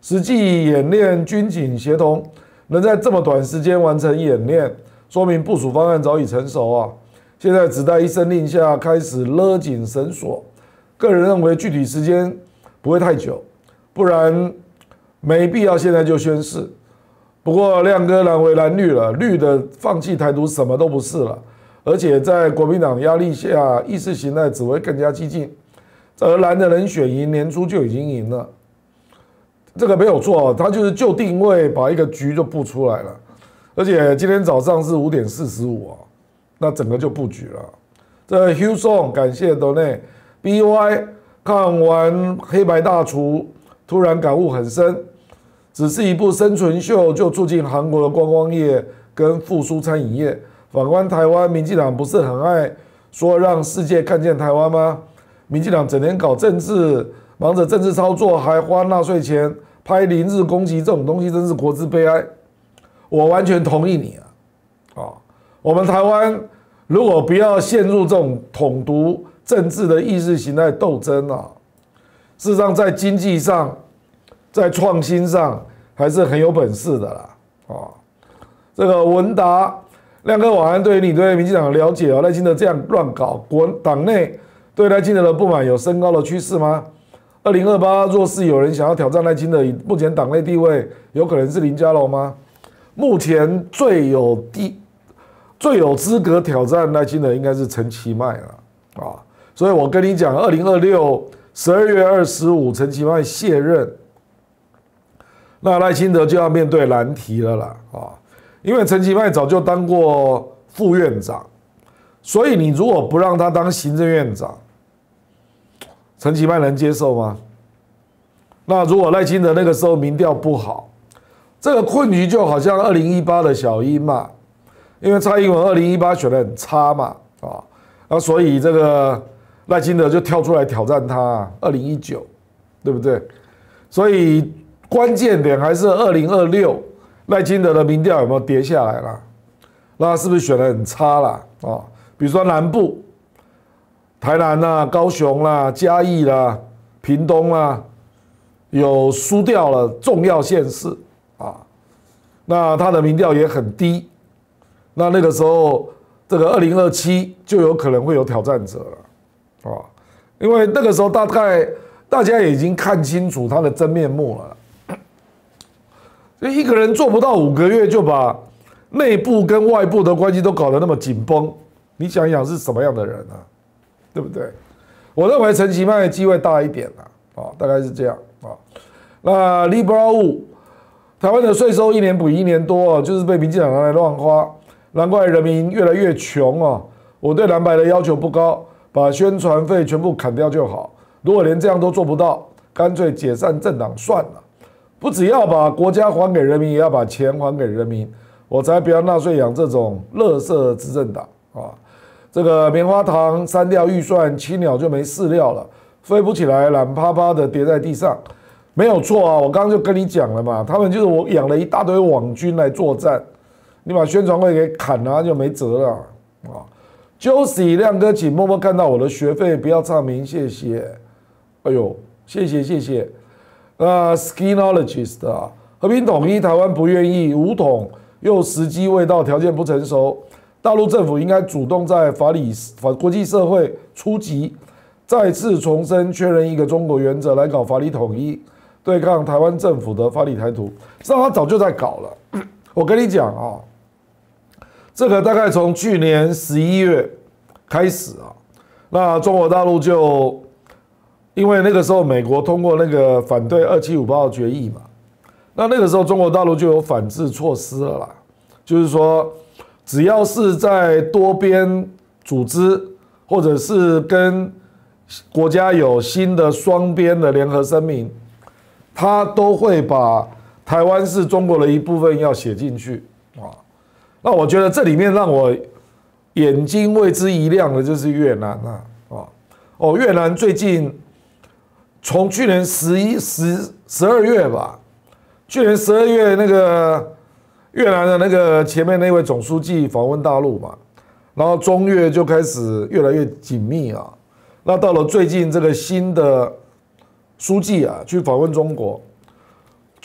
实际演练军警协同，能在这么短时间完成演练，说明部署方案早已成熟啊。现在只待一声令下，开始勒紧绳索。个人认为具体时间不会太久，不然没必要现在就宣誓。不过亮哥蓝为蓝绿了，绿的放弃台独什么都不是了，而且在国民党压力下，意识形态只会更加激进。而蓝的人选赢，年初就已经赢了，这个没有错，他就是就定位把一个局就布出来了，而且今天早上是五点四十五啊，那整个就布局了。这 Hugh Song 感谢 Donate B Y 看完黑白大厨，突然感悟很深。只是一部生存秀就促进韩国的观光业跟复苏餐饮业。反观台湾，民进党不是很爱说让世界看见台湾吗？民进党整天搞政治，忙着政治操作，还花纳税钱拍零日攻击，这种东西真是国之悲哀。我完全同意你啊！啊，我们台湾如果不要陷入这种统独政治的意识形态斗争啊，事实上在经济上，在创新上还是很有本事的啦，啊，这个文达亮哥晚安，对于你对民进党的了解啊，赖清德这样乱搞，国党内对赖清德的不满有升高的趋势吗？二零二八若是有人想要挑战赖清德，以目前党内地位，有可能是林佳龙吗？目前最有地最有资格挑战赖清德应该是陈其迈了啊，所以我跟你讲，二零二六十二月二十五，陈其迈卸任。那赖清德就要面对难题了啦，啊，因为陈其迈早就当过副院长，所以你如果不让他当行政院长，陈其迈能接受吗？那如果赖清德那个时候民调不好，这个困局就好像二零一八的小英嘛，因为蔡英文二零一八选得很差嘛，啊，那所以这个赖清德就跳出来挑战他二零一九，对不对？所以关键点还是二零二六赖清德的民调有没有跌下来啦？那是不是选得很差啦？啊，比如说南部，台南啦、高雄啦、嘉义啦、屏东啦，有输掉了重要县市啊，那他的民调也很低。那那个时候，这个二零二七就有可能会有挑战者了啊，因为那个时候大概大家也已经看清楚他的真面目了。所以一个人做不到五个月就把内部跟外部的关系都搞得那么紧绷，你想想是什么样的人啊？对不对？我认为陈其迈的机会大一点啊，大概是这样啊。那 Libra 五，台湾的税收一年比一年多，就是被民进党拿来乱花，难怪人民越来越穷啊。我对蓝白的要求不高，把宣传费全部砍掉就好。如果连这样都做不到，干脆解散政党算了。不只要把国家还给人民，也要把钱还给人民，我才不要纳税养这种垃圾执政党啊！这个棉花糖删掉预算，青鸟就没饲料了，飞不起来，懒趴趴的跌在地上，没有错啊！我刚刚就跟你讲了嘛，他们就是我养了一大堆网军来作战，你把宣传费给砍了，就没辙了啊 ！Josie 亮哥，请默默看到我的学费，不要唱名，谢谢。哎呦，谢谢谢谢。那 Skinologist 啊，和平统一，台湾不愿意，武统又时机未到，条件不成熟，大陆政府应该主动在法理法国际社会出击，再次重申确认一个中国原则，来搞法理统一，对抗台湾政府的法理台独。实际上他早就在搞了。我跟你讲啊，这个大概从去年十一月开始啊，那中国大陆就。因为那个时候美国通过那个反对二七五八号决议嘛，那那个时候中国大陆就有反制措施了啦，就是说只要是在多边组织或者是跟国家有新的双边的联合声明，他都会把台湾是中国的一部分要写进去啊。那我觉得这里面让我眼睛为之一亮的就是越南啊，啊哦越南最近。从去年十一、十、十二月吧，去年十二月那个越南的那个前面那位总书记访问大陆嘛，然后中越就开始越来越紧密啊。那到了最近这个新的书记啊去访问中国，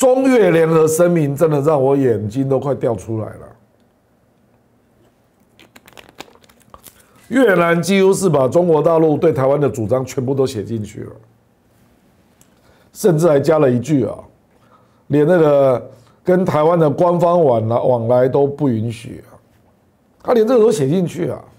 中越联合声明真的让我眼睛都快掉出来了。越南几乎是把中国大陆对台湾的主张全部都写进去了，甚至还加了一句啊，连那个跟台湾的官方往来往来都不允许啊，他连这个都写进去啊。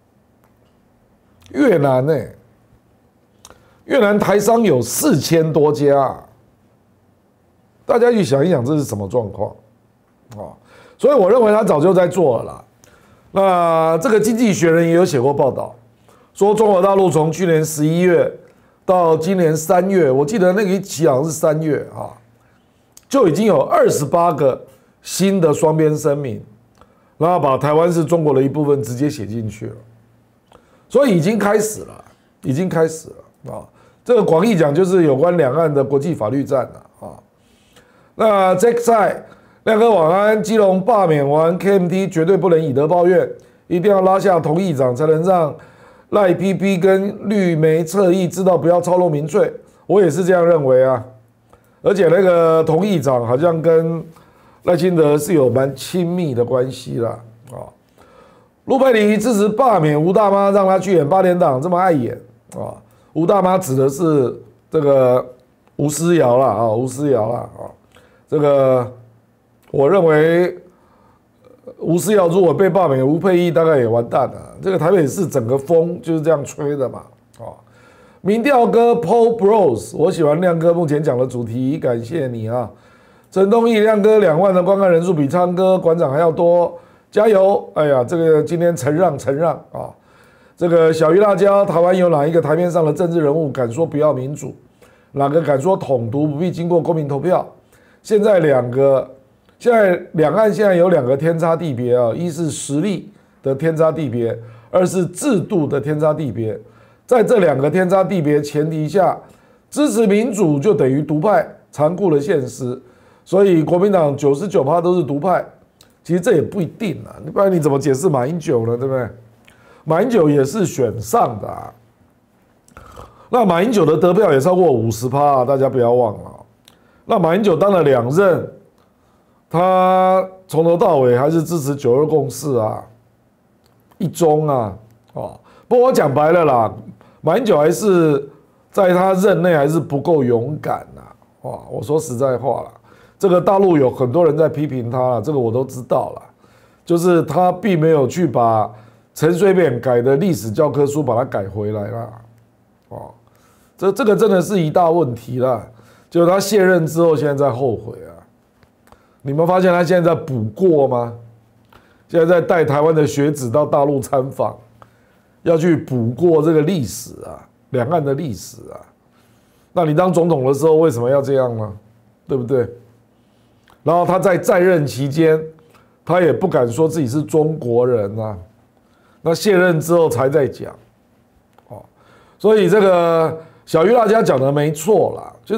越南呢、欸，越南台商有四千多家、啊，大家去想一想这是什么状况啊？所以我认为他早就在做了啦。那这个《经济学人》也有写过报道，说中国大陆从去年十一月到今年三月，我记得那个一期好像是三月啊，就已经有二十八个新的双边声明，然后把台湾是中国的一部分直接写进去了，所以已经开始了，已经开始了啊。这个广义讲就是有关两岸的国际法律战了啊。那这在亮哥晚安，基隆罢免完 K M T 绝对不能以德报怨，一定要拉下童议长，才能让赖 P P 跟绿媒侧翼知道不要操弄民粹。我也是这样认为啊，而且那个童议长好像跟赖清德是有蛮亲密的关系啦啊。陆佩妮支持罢免吴大妈，让她去演八点档，这么爱演啊。吴大妈指的是这个吴思瑶啦啊，吴思瑶啦啊，这个。我认为吴思瑶如果被罢免，吴佩益大概也完蛋了。这个台北市整个风就是这样吹的嘛。哦，民调哥 Paul Bros， 我喜欢亮哥目前讲的主题，感谢你啊。陈东义亮哥两万的观看人数比昌哥馆长还要多，加油！哎呀，这个今天承让承让啊。这个小鱼辣椒，台湾有哪一个台面上的政治人物敢说不要民主？哪个敢说统独不必经过公民投票？现在两个。现在两岸现在有两个天差地别啊，一是实力的天差地别，二是制度的天差地别。在这两个天差地别前提下，支持民主就等于独派，残酷的现实。所以国民党九十九趴都是独派，其实这也不一定啊，不然你怎么解释马英九呢？对不对？马英九也是选上的啊，那马英九的得票也超过五十趴，大家不要忘了。那马英九当了两任。他从头到尾还是支持九二共识啊，一中啊，哦，不过我讲白了啦，马英九还是在他任内还是不够勇敢呐，哇，我说实在话啦，这个大陆有很多人在批评他啦，这个我都知道啦，就是他并没有去把陈水扁改的历史教科书把它改回来啦，哦，这这个真的是一大问题啦，就他卸任之后，现在在后悔啊。你们发现他现在在补过吗？现在在带台湾的学子到大陆参访，要去补过这个历史啊，两岸的历史啊。那你当总统的时候为什么要这样呢？对不对？然后他在在任期间，他也不敢说自己是中国人啊。那卸任之后才在讲，哦，所以这个小鱼大家讲的没错啦，就是。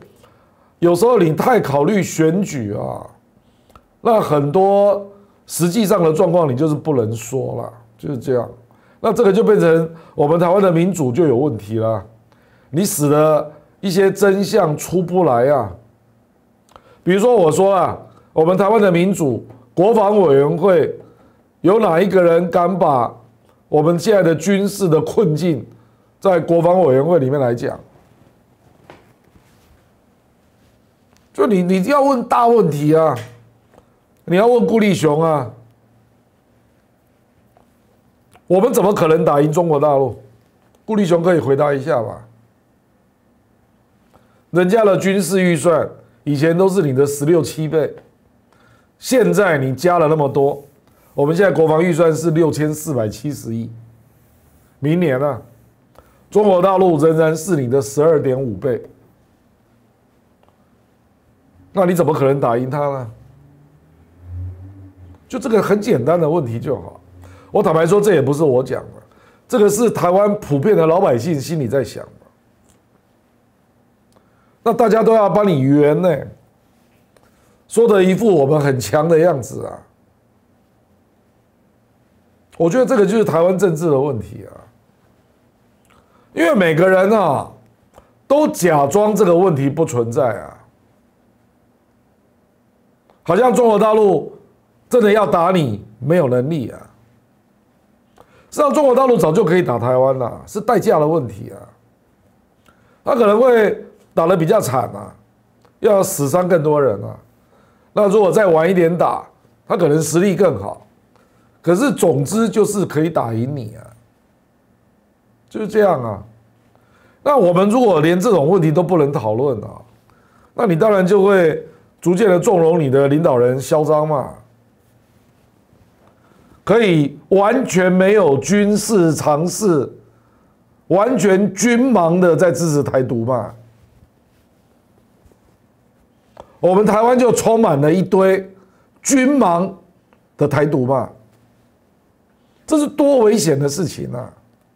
有时候你太考虑选举啊，那很多实际上的状况你就是不能说了，就是这样。那这个就变成我们台湾的民主就有问题了，你使得一些真相出不来啊。比如说我说啊，我们台湾的民主国防委员会有哪一个人敢把我们现在的军事的困境在国防委员会里面来讲？就你你要问大问题啊，你要问顾立雄啊，我们怎么可能打赢中国大陆？顾立雄可以回答一下吧？人家的军事预算以前都是你的十六七倍，现在你加了那么多，我们现在国防预算是六千四百七十亿，明年啊，中国大陆仍然是你的十二点五倍。那你怎么可能打赢他呢？就这个很简单的问题就好。我坦白说，这也不是我讲的，这个是台湾普遍的老百姓心里在想的。那大家都要帮你圆呢，说的一副我们很强的样子啊。我觉得这个就是台湾政治的问题啊，因为每个人啊都假装这个问题不存在啊。 好像中国大陆真的要打你没有能力啊。实际上，中国大陆早就可以打台湾了，是代价的问题啊。他可能会打得比较惨啊，要死伤更多人啊。那如果再晚一点打，他可能实力更好。可是总之就是可以打赢你啊，就是这样啊。那我们如果连这种问题都不能讨论啊，那你当然就会逐渐的纵容你的领导人嚣张嘛。可以完全没有军事常识，完全军盲的在支持台独嘛？我们台湾就充满了一堆军盲的台独嘛？这是多危险的事情啊！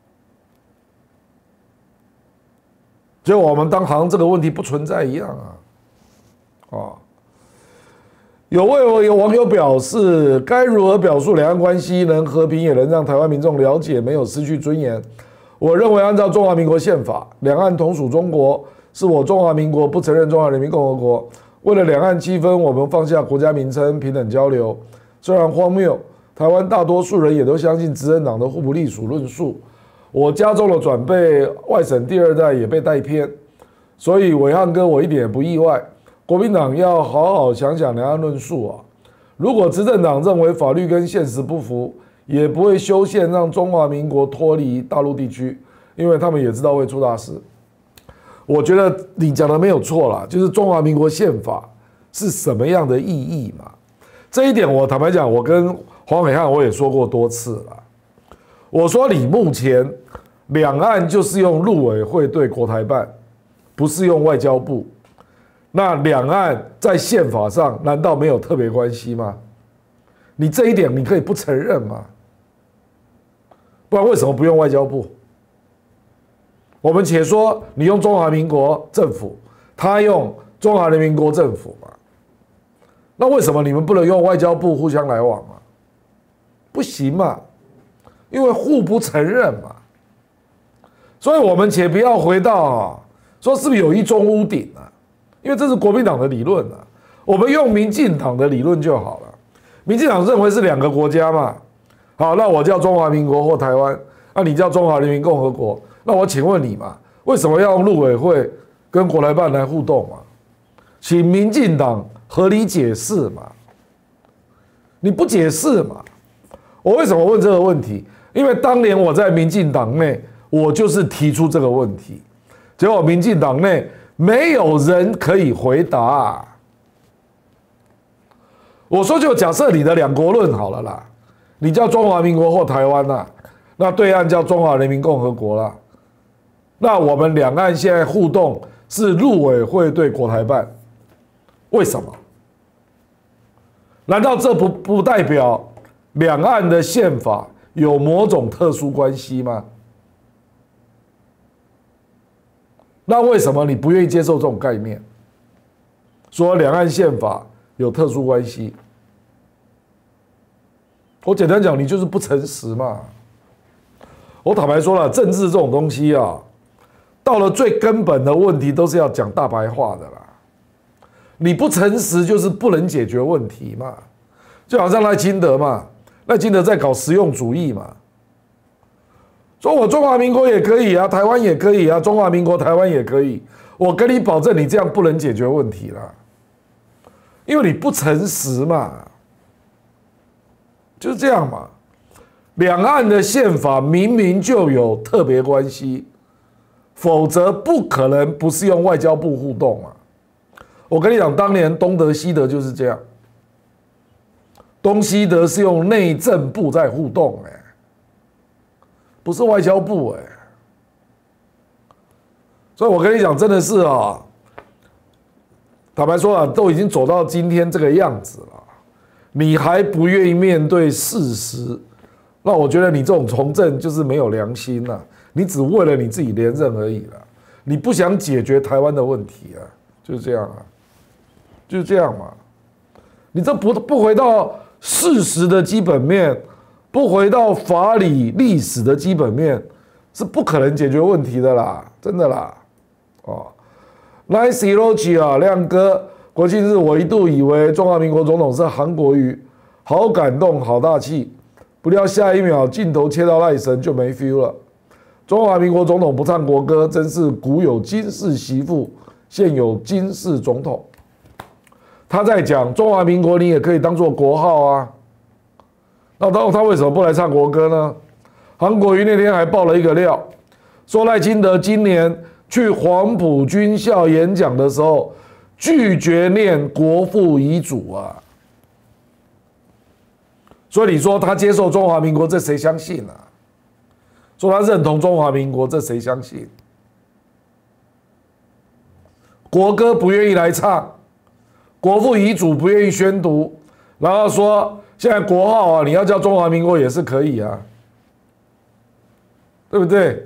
结果我们当好像这个问题不存在一样啊！哦。有位有网友表示，该如何表述两岸关系能和平，也能让台湾民众了解，没有失去尊严？我认为，按照中华民国宪法，两岸同属中国，是我中华民国不承认中华人民共和国。为了两岸积分，我们放下国家名称，平等交流。虽然荒谬，台湾大多数人也都相信执政党的互不隶属论述。我家中的转辈外省第二代也被带偏，所以伟汉哥我一点也不意外。国民党要好好想想两岸论述啊！如果执政党认为法律跟现实不符，也不会修宪让中华民国脱离大陆地区，因为他们也知道会出大事。我觉得你讲的没有错啦，就是中华民国宪法是什么样的意义嘛？这一点我坦白讲，我跟黄伟汉我也说过多次了。我说你目前两岸就是用陆委会对国台办，不是用外交部。那两岸在宪法上难道没有特别关系吗？你这一点你可以不承认吗？不然为什么不用外交部？我们且说你用中华民国政府，他用中华人民国政府嘛？那为什么你们不能用外交部互相来往嘛？不行嘛，因为互不承认嘛。所以我们且不要回到啊，说是不是有一中屋顶啊？因为这是国民党的理论啊，我们用民进党的理论就好了。民进党认为是两个国家嘛，好，那我叫中华民国或台湾，那你叫中华人民共和国，那我请问你嘛，为什么要用陆委会跟国台办来互动嘛？请民进党合理解释嘛。你不解释嘛？我为什么问这个问题？因为当年我在民进党内，我就是提出这个问题，结果民进党内没有人可以回答啊。我说就假设你的两国论好了啦，你叫中华民国或台湾啦，那对岸叫中华人民共和国啦。那我们两岸现在互动是陆委会对国台办，为什么？难道这不不代表两岸的宪法有某种特殊关系吗？那为什么你不愿意接受这种概念？说两岸宪法有特殊关系？我简单讲，你就是不诚实嘛。我坦白说了，政治这种东西啊，到了最根本的问题都是要讲大白话的啦。你不诚实就是不能解决问题嘛。就好像赖清德嘛，赖清德在搞实用主义嘛。说我中华民国也可以啊，台湾也可以啊，中华民国台湾也可以。我跟你保证，你这样不能解决问题啦，因为你不诚实嘛，就是这样嘛。两岸的宪法明明就有特别关系，否则不可能不是用外交部互动嘛。我跟你讲，当年东德西德就是这样，东西德是用内政部在互动、欸，不是外交部哎、欸，所以我跟你讲，真的是啊，坦白说啊，都已经走到今天这个样子了，你还不愿意面对事实，那我觉得你这种从政就是没有良心了、啊，你只为了你自己连任而已了，你不想解决台湾的问题啊，就是这样啊，就是这样嘛，你这不不回到事实的基本面。不回到法理历史的基本面，是不可能解决问题的啦，真的啦。哦 ，Nice Elogy 啊，亮哥， 国庆日我一度以为中华民国总统是韩国瑜，好感动，好大气。不料下一秒镜头切到赖神就没 feel 了。中华民国总统不唱国歌，真是古有金氏媳妇，现有金氏总统。他在讲中华民国，你也可以当作国号啊。那他他为什么不来唱国歌呢？韩国瑜那天还爆了一个料，说赖清德今年去黄埔军校演讲的时候，拒绝念国父遗嘱啊。所以你说他接受中华民国，这谁相信啊？说他认同中华民国，这谁相信？国歌不愿意来唱，国父遗嘱不愿意宣读，然后说现在国号啊，你要叫中华民国也是可以啊，对不对？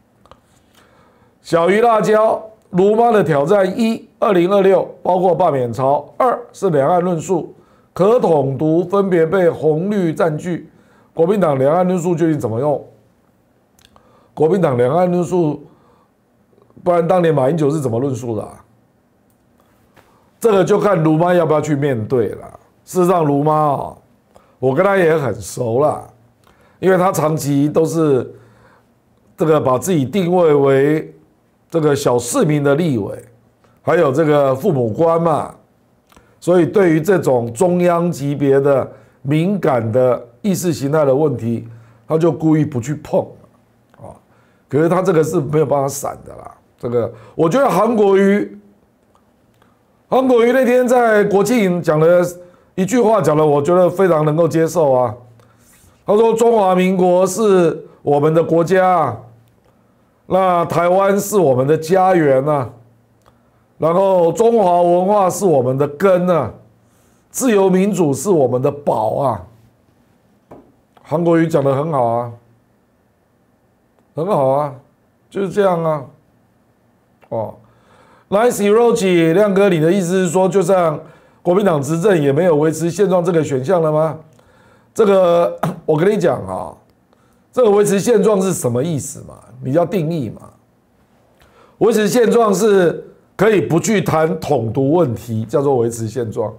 小鱼辣椒，卢妈的挑战一，二零二六包括罢免潮，二是两岸论述。可统独分别被红绿占据，国民党两岸论述究竟怎么用？国民党两岸论述，不然当年马英九是怎么论述的、啊？这个就看卢妈要不要去面对了。事实上，卢妈啊，我跟他也很熟啦，因为他长期都是这个把自己定位为这个小市民的立委，还有这个父母官嘛。所以，对于这种中央级别的敏感的意识形态的问题，他就故意不去碰啊。可是他这个是没有办法闪的啦。这个，我觉得韩国瑜，韩国瑜那天在国庆讲了一句话，讲的我觉得非常能够接受啊。他说：“中华民国是我们的国家，那台湾是我们的家园啊。”然后中华文化是我们的根啊，自由民主是我们的宝啊。韩国瑜讲得很好啊，很好啊，就是这样啊。哦 ，Nice Roji 亮哥，你的意思是说，就像国民党执政也没有维持现状这个选项了吗？这个我跟你讲啊，这个维持现状是什么意思嘛？你要定义嘛。维持现状是可以不去谈统独问题，叫做维持现状。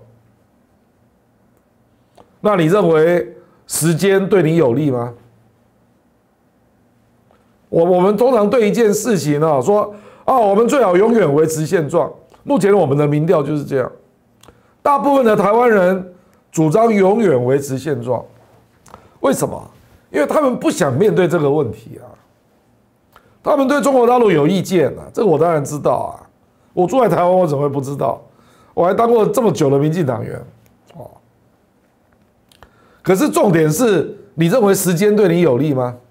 那你认为时间对你有利吗？我我们通常对一件事情啊说啊，我们最好永远维持现状。目前我们的民调就是这样，大部分的台湾人主张永远维持现状。为什么？因为他们不想面对这个问题啊。他们对中国大陆有意见啊，这个我当然知道啊。我住在台湾，我怎么会不知道？我还当过这么久的民进党员，哦。可是重点是，你认为时间对你有利吗？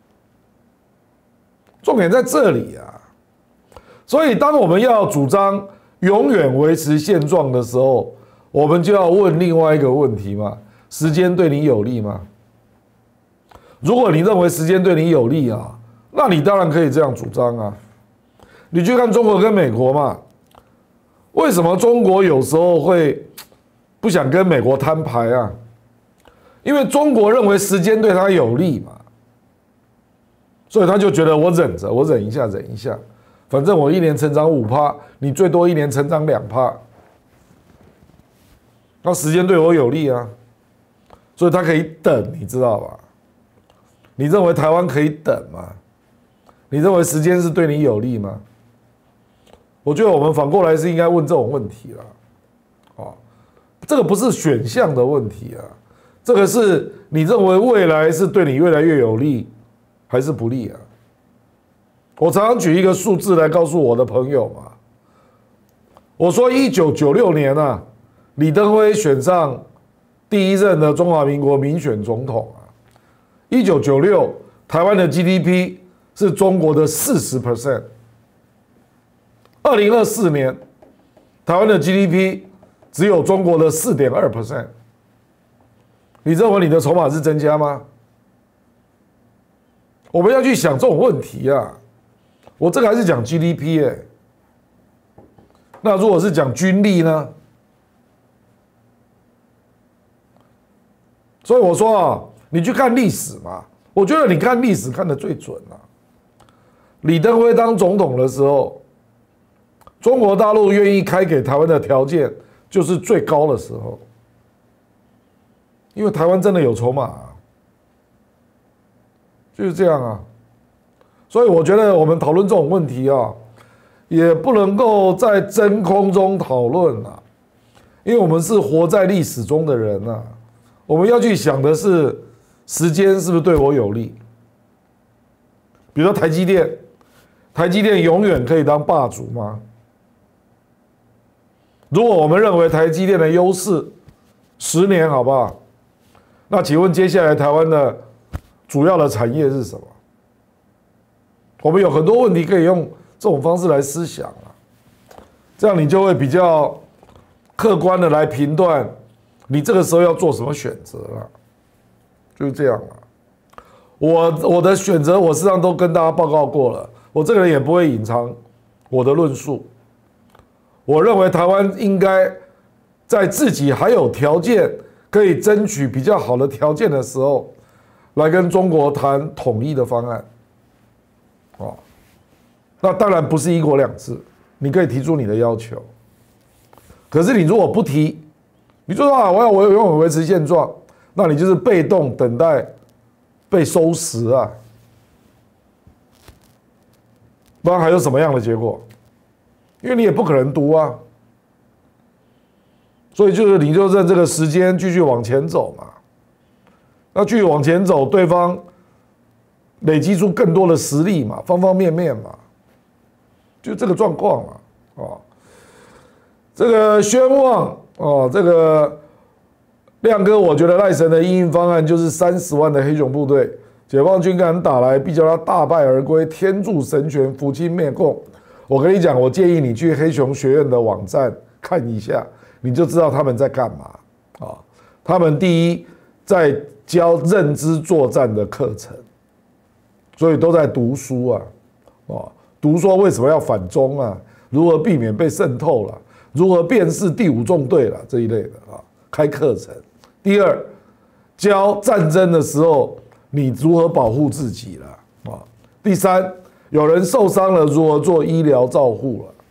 重点在这里啊。所以，当我们要主张永远维持现状的时候，我们就要问另外一个问题嘛：时间对你有利吗？如果你认为时间对你有利啊，那你当然可以这样主张啊。你去看中国跟美国嘛，为什么中国有时候会不想跟美国摊牌啊？因为中国认为时间对他有利嘛，所以他就觉得我忍着，我忍一下，忍一下，反正我一年成长五趴，你最多一年成长两趴，那时间对我有利啊，所以他可以等，你知道吧？你认为台湾可以等吗？你认为时间是对你有利吗？我觉得我们反过来是应该问这种问题了，哦，这个不是选项的问题啊，这个是你认为未来是对你越来越有利，还是不利啊？我常常举一个数字来告诉我的朋友嘛，我说一九九六年啊，李登辉选上第一任的中华民国民选总统啊，一九九六台湾的 G D P 是中国的 百分之四十。二零二四年，台湾的 G D P 只有中国的 百分之四点二。你认为你的筹码是增加吗？我们要去想这种问题啊。我这个还是讲 G D P 哎、欸，那如果是讲军力呢？所以我说啊，你去看历史嘛，我觉得你看历史看得最准啊。李登辉当总统的时候， 中国大陆愿意开给台湾的条件就是最高的时候，因为台湾真的有筹码啊，就是这样啊。所以我觉得我们讨论这种问题啊，也不能够在真空中讨论啊，因为我们是活在历史中的人啊，我们要去想的是时间是不是对我有利。比如说台积电，台积电永远可以当霸主吗？如果我们认为台积电的优势十年好不好？那请问接下来台湾的主要的产业是什么？我们有很多问题可以用这种方式来思想啊，这样你就会比较客观的来评断你这个时候要做什么选择了，就是这样了。我我的选择我事实上都跟大家报告过了，我这个人也不会隐藏我的论述。我认为台湾应该在自己还有条件可以争取比较好的条件的时候，来跟中国谈统一的方案。哦，那当然不是一国两制，你可以提出你的要求。可是你如果不提，你就说啊，我要我永远维持现状，那你就是被动等待被收拾啊，不然还有什么样的结果？因为你也不可能读啊，所以就是你就任这个时间继续往前走嘛。那继续往前走，对方累积出更多的实力嘛，方方面面嘛，就这个状况嘛，哦，这个宣望哦，这个亮哥，我觉得赖神的因应方案就是三十万的黑熊部队，解放军敢打来，必叫他大败而归，天助神权，扶清灭共。我跟你讲，我建议你去黑熊学院的网站看一下，你就知道他们在干嘛啊。他们第一在教认知作战的课程，所以都在读书啊，哦，读说为什么要反中啊，如何避免被渗透了，如何辨识第五纵队了这一类的啊，开课程。第二，教战争的时候你如何保护自己了啊。第三，有人受伤了如何做医疗照护了。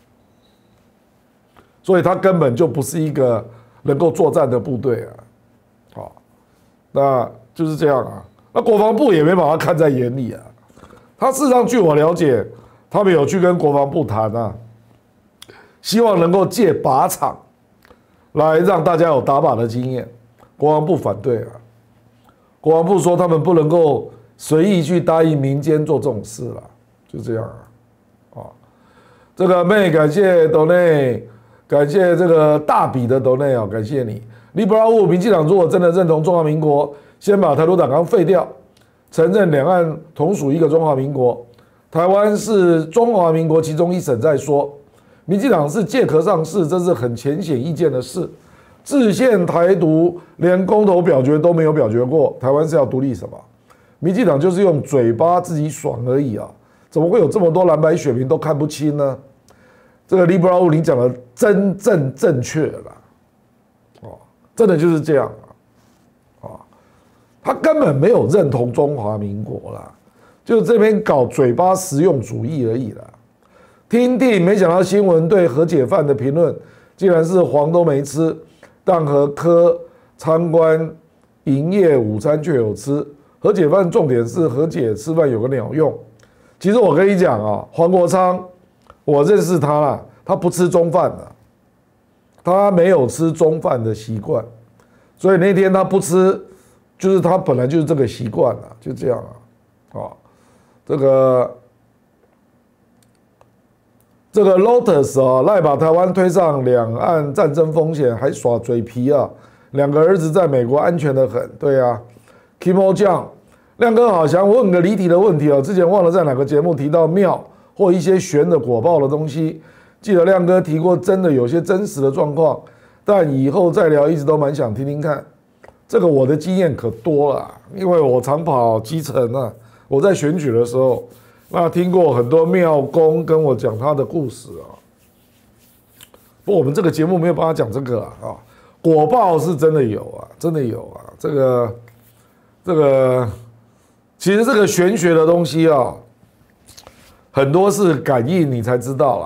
所以他根本就不是一个能够作战的部队啊，好，那就是这样啊。那国防部也没把他看在眼里啊。他事实上，据我了解，他们有去跟国防部谈啊，希望能够借靶场来让大家有打靶的经验。国防部反对啊，国防部说他们不能够随意去答应民间做这种事了，就这样啊。啊，这个妹感谢斗内，感谢这个大笔的斗内啊，感谢你。利布拉乌，民进党如果真的认同中华民国，先把台独党纲废掉，承认两岸同属一个中华民国，台湾是中华民国其中一省再说。民进党是借壳上市，这是很浅显易见的事。制宪台独，连公投表决都没有表决过，台湾是要独立什么？民进党就是用嘴巴自己爽而已啊，怎么会有这么多蓝白选民都看不清呢？这个利布拉乌你讲的真正正确了，哦，真的就是这样啊，啊，他根本没有认同中华民国啦，就这边搞嘴巴实用主义而已啦。听听，没想到新闻对和解饭的评论，竟然是黄都没吃，但和科参观营业午餐却有吃。和解饭重点是和解吃饭有个鸟用。其实我跟你讲啊，黄国昌，我认识他啦，他不吃中饭的，他没有吃中饭的习惯，所以那天他不吃，就是他本来就是这个习惯了，就这样啊。啊，这个这个 Lotus 啊，赖把台湾推上两岸战争风险，还耍嘴皮啊，两个儿子在美国安全的很，对啊。Kimo 酱，亮哥好，想问个离题的问题啊，之前忘了在哪个节目提到庙或一些玄的果报的东西，记得亮哥提过，真的有些真实的状况，但以后再聊，一直都蛮想听听看。这个我的经验可多了，因为我常跑基层啊，我在选举的时候，那听过很多庙公跟我讲他的故事啊。不过我们这个节目没有办法讲这个啊，啊，果报是真的有啊，真的有啊，这个。这个其实这个玄学的东西啊，很多是感应你才知道啦。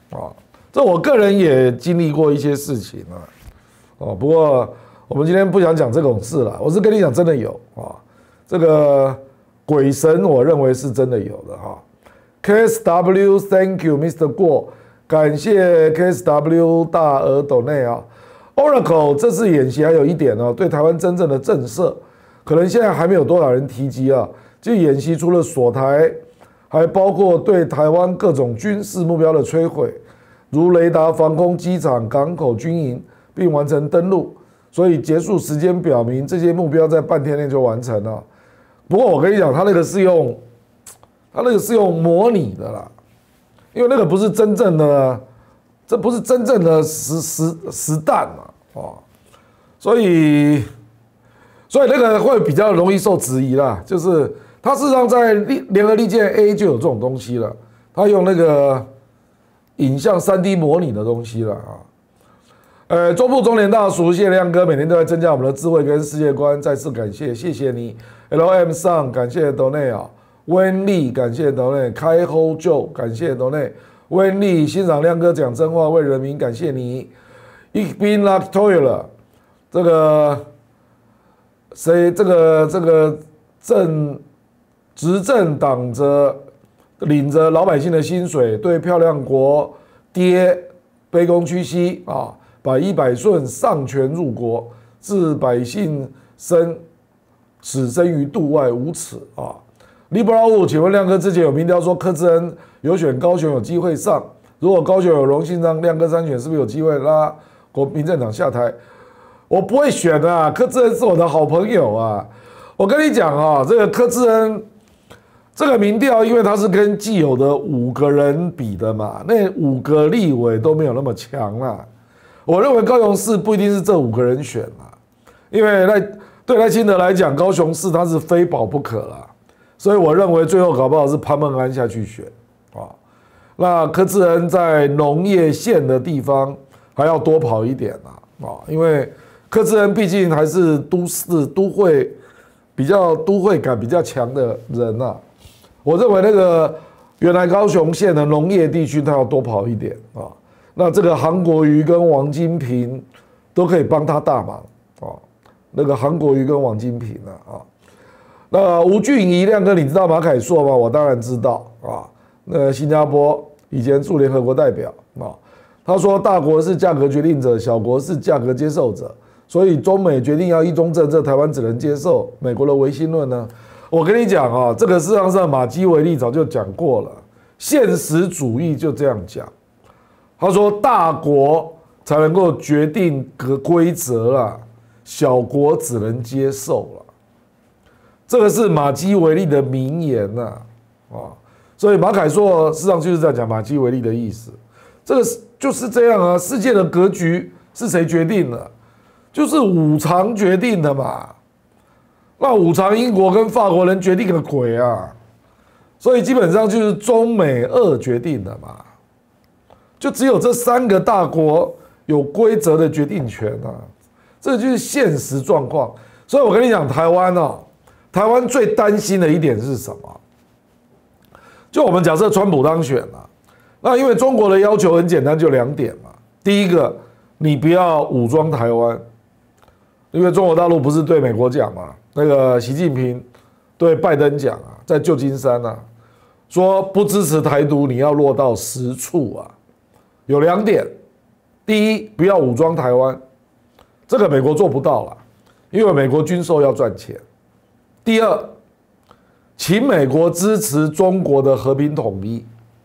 啊，这我个人也经历过一些事情啊，哦，不过我们今天不想讲这种事了，我是跟你讲真的有啊，这个鬼神我认为是真的有的哈。K S W，Thank you，Mister 郭，感谢 K S W 大额斗内啊。Oracle 这次演习还有一点哦，对台湾真正的震慑，可能现在还没有多少人提及啊。就演习除了锁台，还包括对台湾各种军事目标的摧毁，如雷达、防空、机场、港口、军营，并完成登陆。所以结束时间表明，这些目标在半天内就完成了。不过我跟你讲，他那个是用，他那个是用模拟的啦，因为那个不是真正的，这不是真正的实实实弹嘛，哦，所以，所以那个会比较容易受质疑啦。就是它事实上在联合利剑 A 就有这种东西了，它用那个影像 三 D 模拟的东西了啊。呃，中部中联大叔，谢谢亮哥，每天都在增加我们的智慧跟世界观，再次感谢，谢谢你。L M 上感谢 Donate 啊，温利感谢 Donate， 开后就感谢 Donate， 温利欣赏亮哥讲真话为人民，感谢你。一宾 Luck Toiler， 这个谁这个这个政执政党着领着老百姓的薪水，对漂亮国爹卑躬屈膝啊。百依百顺，丧权入国，置百姓生此生于度外，无耻啊！利布拉物，请问亮哥之前有民调说柯志恩有选高雄有机会上，如果高雄有荣幸让亮哥参选，是不是有机会拉国民政党下台？我不会选啊，柯志恩是我的好朋友啊！我跟你讲啊，这个柯志恩这个民调，因为他是跟既有的五个人比的嘛，那五个立委都没有那么强啊。我认为高雄市不一定是这五个人选啦，因为赖对赖清德来讲，高雄市他是非保不可啦，所以我认为最后搞不好是潘孟安下去选啊。那柯志恩在农业县的地方还要多跑一点啦啊，因为柯志恩毕竟还是都市都会比较都会感比较强的人呐。我认为那个原来高雄县的农业地区他要多跑一点啊。那这个韩国瑜跟王金平都可以帮他大忙啊，那个韩国瑜跟王金平啊啊，那吴俊仪亮哥，你知道马凯硕吗？我当然知道啊，那新加坡以前驻联合国代表啊，他说大国是价格决定者，小国是价格接受者，所以中美决定要一中政策，台湾只能接受美国的唯心论呢。我跟你讲啊，这个事实上马基维利早就讲过了，现实主义就这样讲。他说：“大国才能够决定个规则啦，小国只能接受了。”这个是马基维利的名言呐，啊，所以马凯硕事实上就是在讲马基维利的意思。这个就是这样啊，世界的格局是谁决定的？就是五常决定的嘛。那五常英国跟法国人决定个鬼啊！所以基本上就是中美俄决定的嘛。就只有这三个大国有规则的决定权啊，这就是现实状况。所以我跟你讲，台湾啊，台湾最担心的一点是什么？就我们假设川普当选了，那因为中国的要求很简单，就两点嘛。第一个，你不要武装台湾，因为中国大陆不是对美国讲嘛，那个习近平对拜登讲啊，在旧金山啊，说不支持台独，你要落到实处啊。有两点，第一，不要武装台湾，这个美国做不到了，因为美国军售要赚钱。第二，请美国支持中国的和平统一。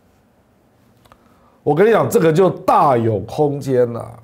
我跟你讲，这个就大有空间了。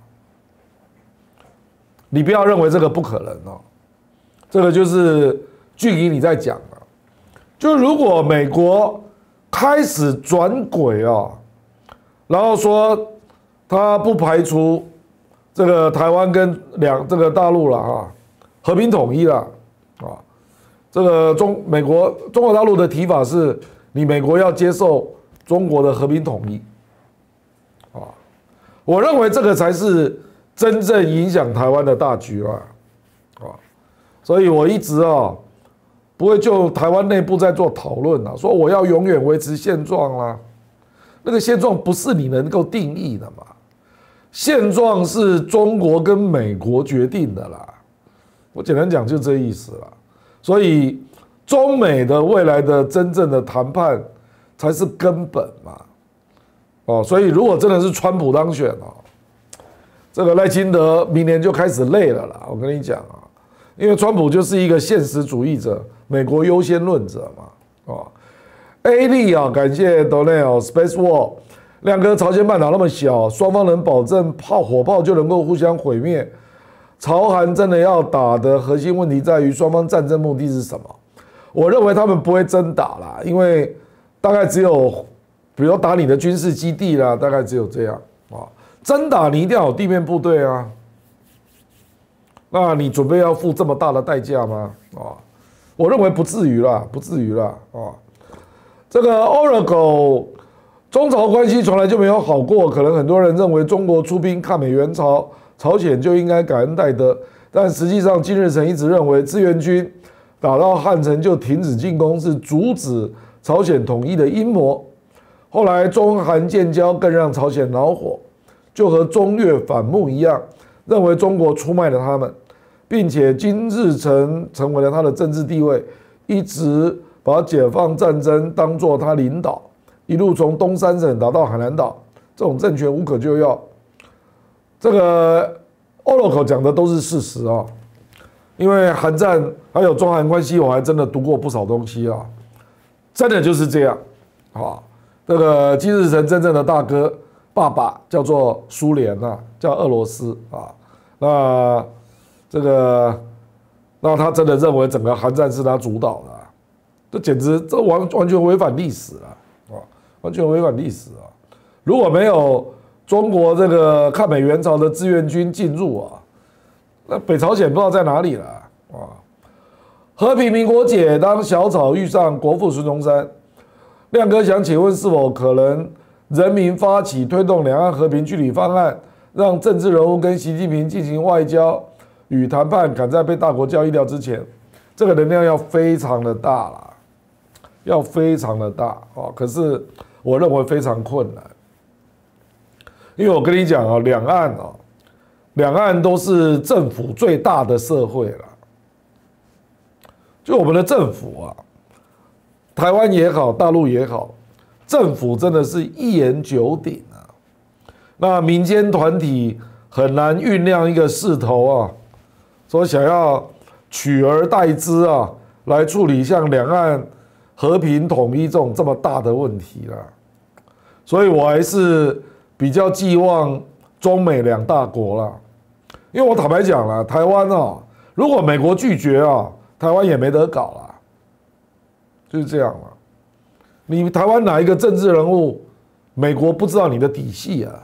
你不要认为这个不可能哦，这个就是俊仪你在讲了，就如果美国开始转轨啊。然后说他不排除这个台湾跟两这个大陆了啊，和平统一了啊。这个中美国中国大陆的提法是，你美国要接受中国的和平统一啊。我认为这个才是真正影响台湾的大局啊啊。所以我一直啊不会就台湾内部在做讨论啊，说我要永远维持现状啦。 那个现状不是你能够定义的嘛？现状是中国跟美国决定的啦。我简单讲就这意思啦。所以中美的未来的真正的谈判才是根本嘛。哦，所以如果真的是川普当选哦，这个赖清德明年就开始累了啦。我跟你讲啊，因为川普就是一个现实主义者，美国优先论者嘛。哦 ，A 利啊，感谢 Donell Space War。亮哥，朝鲜半岛那么小，双方能保证炮火炮就能够互相毁灭？朝韩真的要打的核心问题在于双方战争目的是什么？我认为他们不会真打啦，因为大概只有，比如打你的军事基地啦，大概只有这样啊。真打你一定要有地面部队啊，那你准备要付这么大的代价吗？啊，我认为不至于啦，不至于啦啊。这个 Oracle。中朝关系从来就没有好过，可能很多人认为中国出兵抗美援朝，朝鲜就应该感恩戴德，但实际上金日成一直认为志愿军打到汉城就停止进攻是阻止朝鲜统一的阴谋。后来中韩建交更让朝鲜恼火，就和中越反目一样，认为中国出卖了他们，并且金日成成为了他的政治地位，一直把解放战争当作他领导。一路从东三省打到海南岛，这种政权无可救药。这个 Oracle 讲的都是事实啊，因为韩战还有中韩关系，我还真的读过不少东西啊，真的就是这样啊。这个金日成真正的大哥爸爸叫做苏联啊，叫俄罗斯啊。那这个，那他真的认为整个韩战是他主导的、啊，这简直这完完全违反历史了。完全违反历史啊！如果没有中国这个抗美援朝的志愿军进入啊，那北朝鲜不知道在哪里了啊！和平民国解，当小草遇上国父孙中山，亮哥想请问，是否可能人民发起推动两岸和平具体方案，让政治人物跟习近平进行外交与谈判，赶在被大国教育掉之前？这个能量要非常的大啦，要非常的大啊！可是。我认为非常困难，因为我跟你讲啊，两岸啊，两岸都是政府最大的社会了。就我们的政府啊，台湾也好，大陆也好，政府真的是一言九鼎啊。那民间团体很难酝酿一个势头啊，说想要取而代之啊，来处理像两岸。和平统一这种这么大的问题啦，所以我还是比较寄望中美两大国啦。因为我坦白讲啦，台湾啊，如果美国拒绝啊，台湾也没得搞啦，就是这样啦。你台湾哪一个政治人物，美国不知道你的底细啊？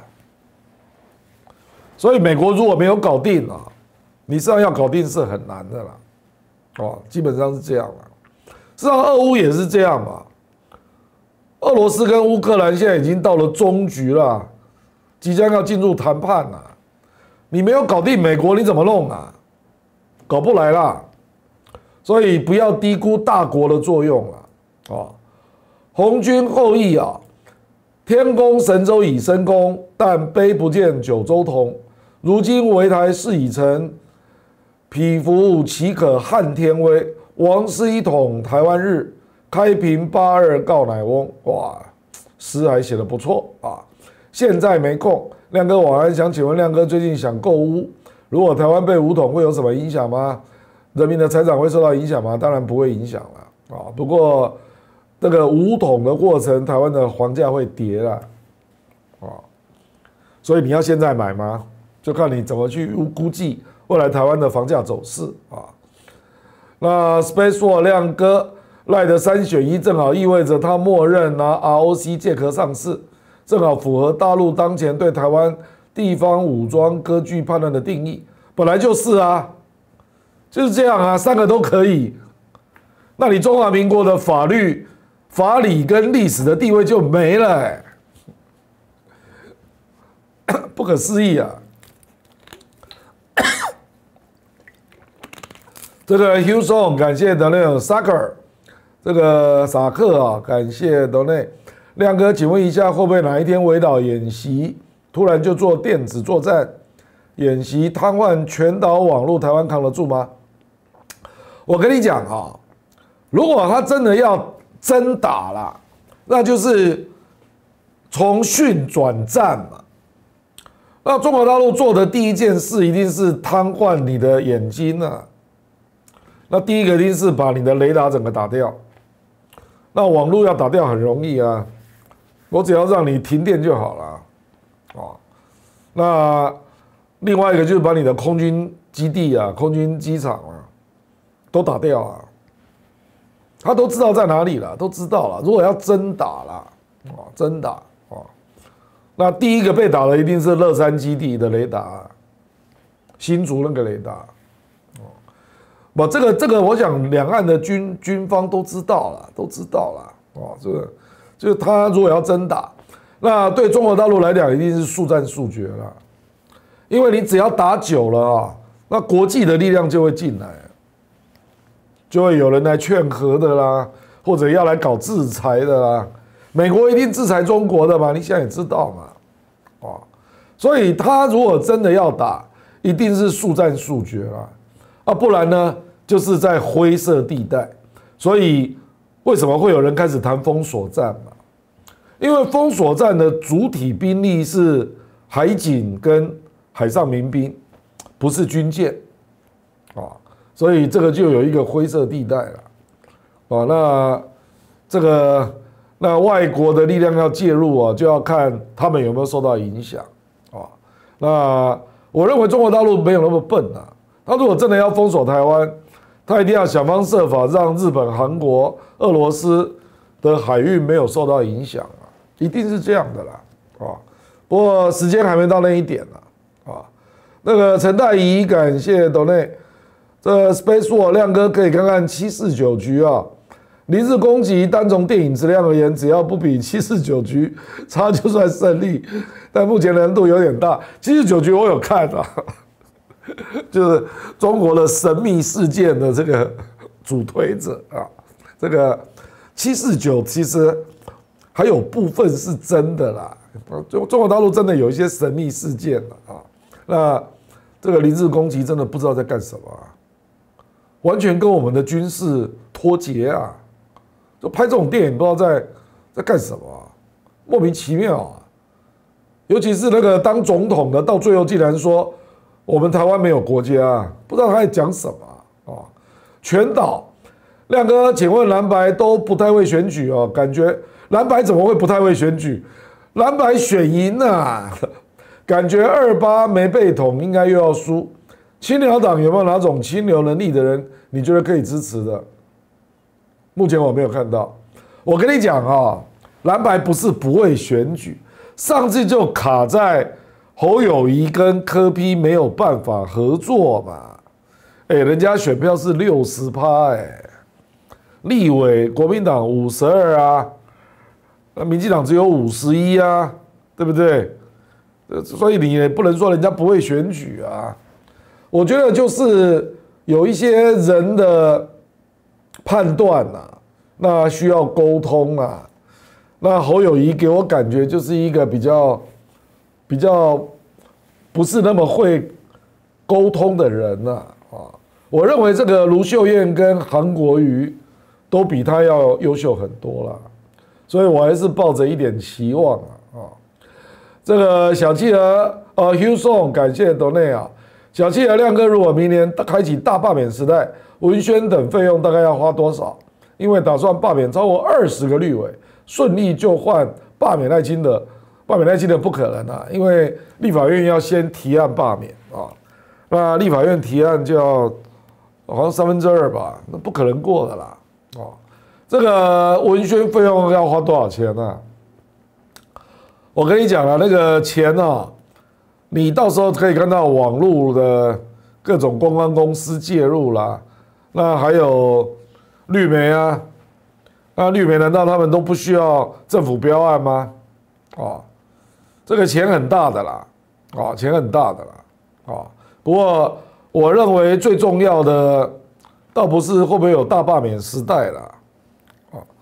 所以美国如果没有搞定啊，你实际上要搞定是很难的啦，哦，基本上是这样啦。事实上，俄乌也是这样嘛。俄罗斯跟乌克兰现在已经到了终局了，即将要进入谈判了。你没有搞定美国，你怎么弄啊？搞不来啦。所以不要低估大国的作用了啊！红军后裔啊，天公神州已升空，但悲不见九州同。如今围台事已成，匹夫岂可撼天威？王师一统台湾日，开平八二告乃翁。哇，诗还写得不错啊！现在没空，亮哥晚安，想请问亮哥最近想购屋，如果台湾被武统会有什么影响吗？人民的财产会受到影响吗？当然不会影响了啊！不过这个武统的过程，台湾的房价会跌了啊，所以你要现在买吗？就看你怎么去估计未来台湾的房价走势啊。那 Space War 亮哥赖的三选一，正好意味着他默认拿 R O C 借壳上市，正好符合大陆当前对台湾地方武装割据叛乱的定义。本来就是啊，就是这样啊，三个都可以。那你中华民国的法律、法理跟历史的地位就没了、欸，不可思议啊！这个 Houston 感谢 Donate Soccer， 这个萨克啊，感谢 Donate 亮哥，请问一下，会不会哪一天围岛演习突然就做电子作战演习，瘫痪全岛网络，台湾扛得住吗？我跟你讲啊，如果他真的要真打啦，那就是从训转战嘛。那中国大陆做的第一件事一定是瘫痪你的眼睛啊。那第一个一定是把你的雷达整个打掉。那网络要打掉很容易啊，我只要让你停电就好了。哦，那另外一个就是把你的空军基地啊、空军机场啊都打掉啊。他都知道在哪里了，都知道了。如果要真打了，哦，真打哦。那第一个被打的一定是乐山基地的雷达，新竹那个雷达，哦，不，这个这个，我想两岸的军军方都知道了，都知道了，哦，这个就是他如果要真打，那对中国大陆来讲一定是速战速决了，因为你只要打久了啊，那国际的力量就会进来，就会有人来劝和的啦，或者要来搞制裁的啦。美国一定制裁中国的嘛，你现在也知道嘛，哦，所以他如果真的要打，一定是速战速决啦，啊，不然呢，就是在灰色地带。所以为什么会有人开始谈封锁战嘛？因为封锁战的主体兵力是海警跟海上民兵，不是军舰，啊，所以这个就有一个灰色地带了，啊，那这个。那外国的力量要介入啊，就要看他们有没有受到影响啊。那我认为中国大陆没有那么笨啊，他如果真的要封锁台湾，他一定要想方设法让日本、韩国、俄罗斯的海运没有受到影响啊，一定是这样的啦啊。不过时间还没到那一点呢啊。那个陈大仪，感谢斗内，这 Space War 亮哥可以看看七四九局啊。零日攻击，单从电影质量而言，只要不比七四九局差，就算胜利。但目前难度有点大。七四九局我有看啊，就是中国的神秘事件的这个主推者啊。这个七四九其实还有部分是真的啦，中中国大陆真的有一些神秘事件了啊。那这个零日攻击真的不知道在干什么啊，完全跟我们的军事脱节啊。就拍这种电影不知道在在干什么啊，莫名其妙啊！尤其是那个当总统的，到最后竟然说我们台湾没有国家啊，不知道他在讲什么啊！全岛，亮哥，请问蓝白都不太会选举哦，感觉蓝白怎么会不太会选举？蓝白选赢啊，感觉二八没被统，应该又要输。青鸟党有没有哪种清流能力的人，你觉得可以支持的？目前我没有看到。我跟你讲啊，蓝白不是不会选举，上次就卡在侯友宜跟柯 P 没有办法合作嘛。哎，人家选票是六十趴，哎，立委国民党五十二啊，那民进党只有五十一啊，对不对？所以你也不能说人家不会选举啊。我觉得就是有一些人的判断啊，那需要沟通啊。那侯友宜给我感觉就是一个比较比较不是那么会沟通的人呐啊。我认为这个卢秀燕跟韩国瑜都比他要优秀很多啦，所以我还是抱着一点期望啊啊。这个小企鹅呃 Hugh 感谢 Donate 啊。小企鹅亮哥，如果明年开启大罢免时代，文宣等费用大概要花多少？因为打算罢免超过二十个绿委，顺利就换罢免赖清德。罢免赖清德不可能啊，因为立法院要先提案罢免啊。那立法院提案就要好像三分之二吧，那不可能过的啦。哦，这个文宣费用要花多少钱呢、啊？我跟你讲啊，那个钱啊。你到时候可以看到网络的各种公关公司介入啦，那还有绿媒啊，那绿媒难道他们都不需要政府标案吗？哦，这个钱很大的啦，哦，钱很大的啦，哦，不过我认为最重要的倒不是会不会有大罢免时代啦，哦，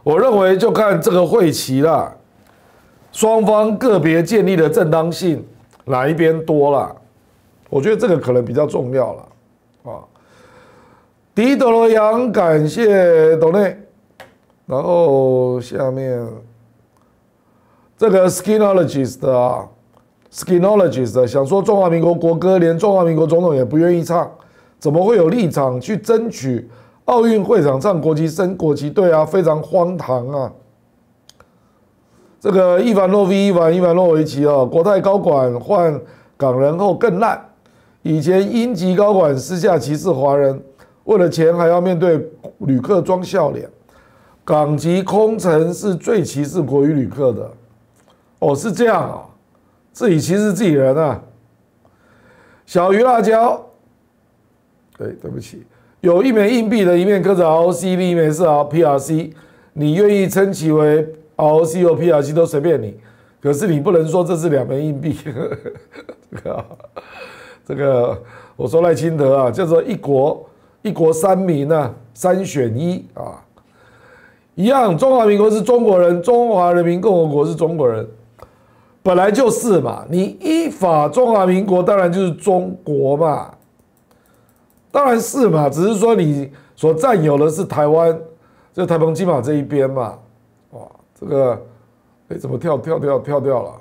我认为就看这个会期啦，双方个别建立的正当性哪一边多啦，我觉得这个可能比较重要了啊。迪德罗扬感谢斗内，然后下面这个 Skinologist 啊 ，Skinologist 想说中华民国国歌连中华民国总统也不愿意唱，怎么会有立场去争取奥运会场唱国旗升国旗？对啊，非常荒唐啊！这个伊凡诺夫伊凡伊凡诺维奇啊，国泰高管换港人后更烂，以前英籍高管私下歧视华人。为了钱还要面对旅客装笑脸，港籍空乘是最歧视国语旅客的。哦，是这样啊，自己歧视自己人啊。小鱼辣椒，对，对不起，有一枚硬币的一面刻着 R O C， 另一枚是 P R C， 你愿意称其为 R O C 或 P R C 都随便你，可是你不能说这是两枚硬币。这个、啊，这个，我说赖清德啊，叫做一国。一国三民啊，三选一啊，一样。中华民国是中国人，中华人民共和国是中国人，本来就是嘛。你依法中华民国当然就是中国嘛，当然是嘛。只是说你所占有的是台湾，就台澎金马这一边嘛。哇，这个，哎，怎么跳跳跳跳掉了？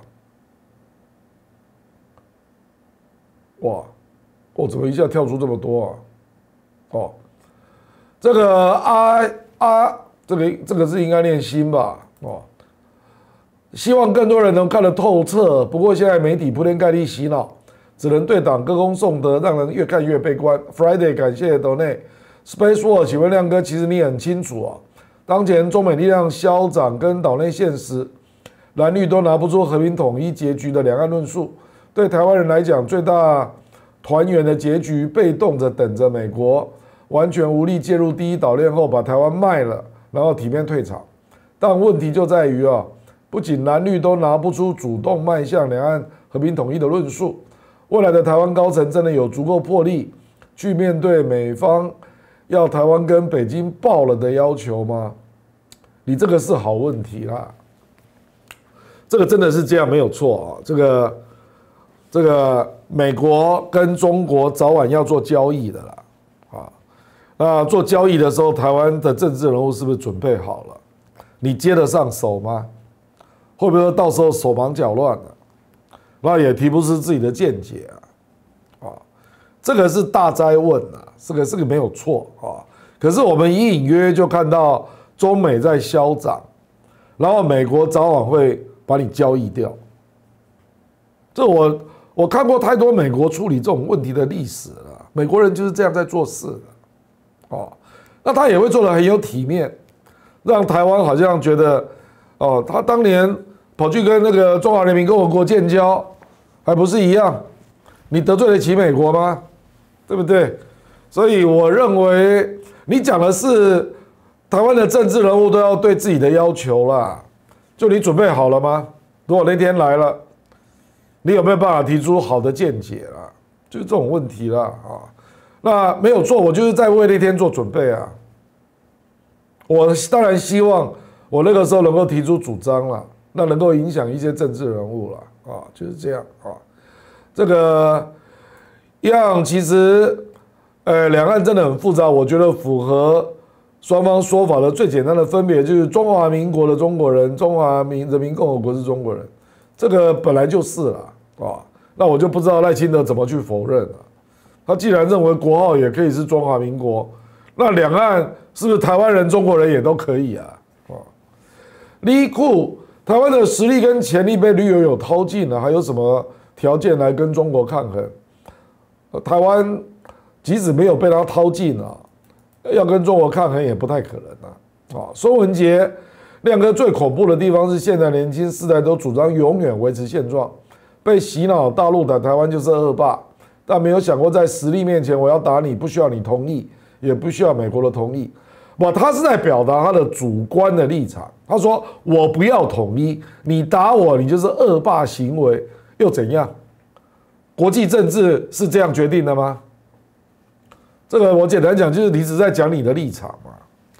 哇，哦，怎么一下跳出这么多啊？哦，这个啊啊，这个这个字应该念心吧？哦，希望更多人能看得透彻。不过现在媒体铺天盖地洗脑，只能对党歌功颂德，让人越看越悲观。Friday 感谢斗内 Space War， 请问亮哥，其实你很清楚啊，当前中美力量消长跟岛内现实，蓝绿都拿不出和平统一结局的两岸论述。对台湾人来讲，最大团圆的结局，被动着等着美国。完全无力介入第一岛链后，把台湾卖了，然后体面退场。但问题就在于啊，不仅蓝绿都拿不出主动迈向两岸和平统一的论述，未来的台湾高层真的有足够魄力去面对美方要台湾跟北京爆了的要求吗？你这个是好问题啦，这个真的是这样没有错啊。这个这个美国跟中国早晚要做交易的啦。那做交易的时候，台湾的政治人物是不是准备好了？你接得上手吗？会不会到时候手忙脚乱了？那也提不出自己的见解啊！啊，这个是大哉问啊，这个这个没有错啊。可是我们隐隐约约就看到中美在消长，然后美国早晚会把你交易掉。这我我看过太多美国处理这种问题的历史了，美国人就是这样在做事的。哦，那他也会做得很有体面，让台湾好像觉得，哦，他当年跑去跟那个中华人民共和国建交，还不是一样？你得罪得起美国吗？对不对？所以我认为你讲的是台湾的政治人物都要对自己的要求啦。就你准备好了吗？如果那天来了，你有没有办法提出好的见解啦？就是这种问题啦啊。那没有错，我就是在为那天做准备啊。我当然希望我那个时候能够提出主张了，那能够影响一些政治人物了啊，就是这样啊。这个样其实，呃，两岸真的很复杂，我觉得符合双方说法的最简单的分别就是中华民国的中国人，中华民人民共和国是中国人，这个本来就是了啊。那我就不知道赖清德怎么去否认了。他既然认为国号也可以是中华民国，那两岸是不是台湾人、中国人也都可以啊？啊，李库，台湾的实力跟潜力被绿油油掏尽了，还有什么条件来跟中国抗衡？台湾即使没有被他掏尽啊，要跟中国抗衡也不太可能啊！啊，孙文杰，亮哥最恐怖的地方是现在年轻世代都主张永远维持现状，被洗脑大陆的台湾就是恶霸。但没有想过，在实力面前，我要打你，不需要你同意，也不需要美国的同意。不，他是在表达他的主观的立场。他说：“我不要统一，你打我，你就是恶霸行为，又怎样？国际政治是这样决定的吗？”这个我简单讲，就是你只在讲你的立场嘛。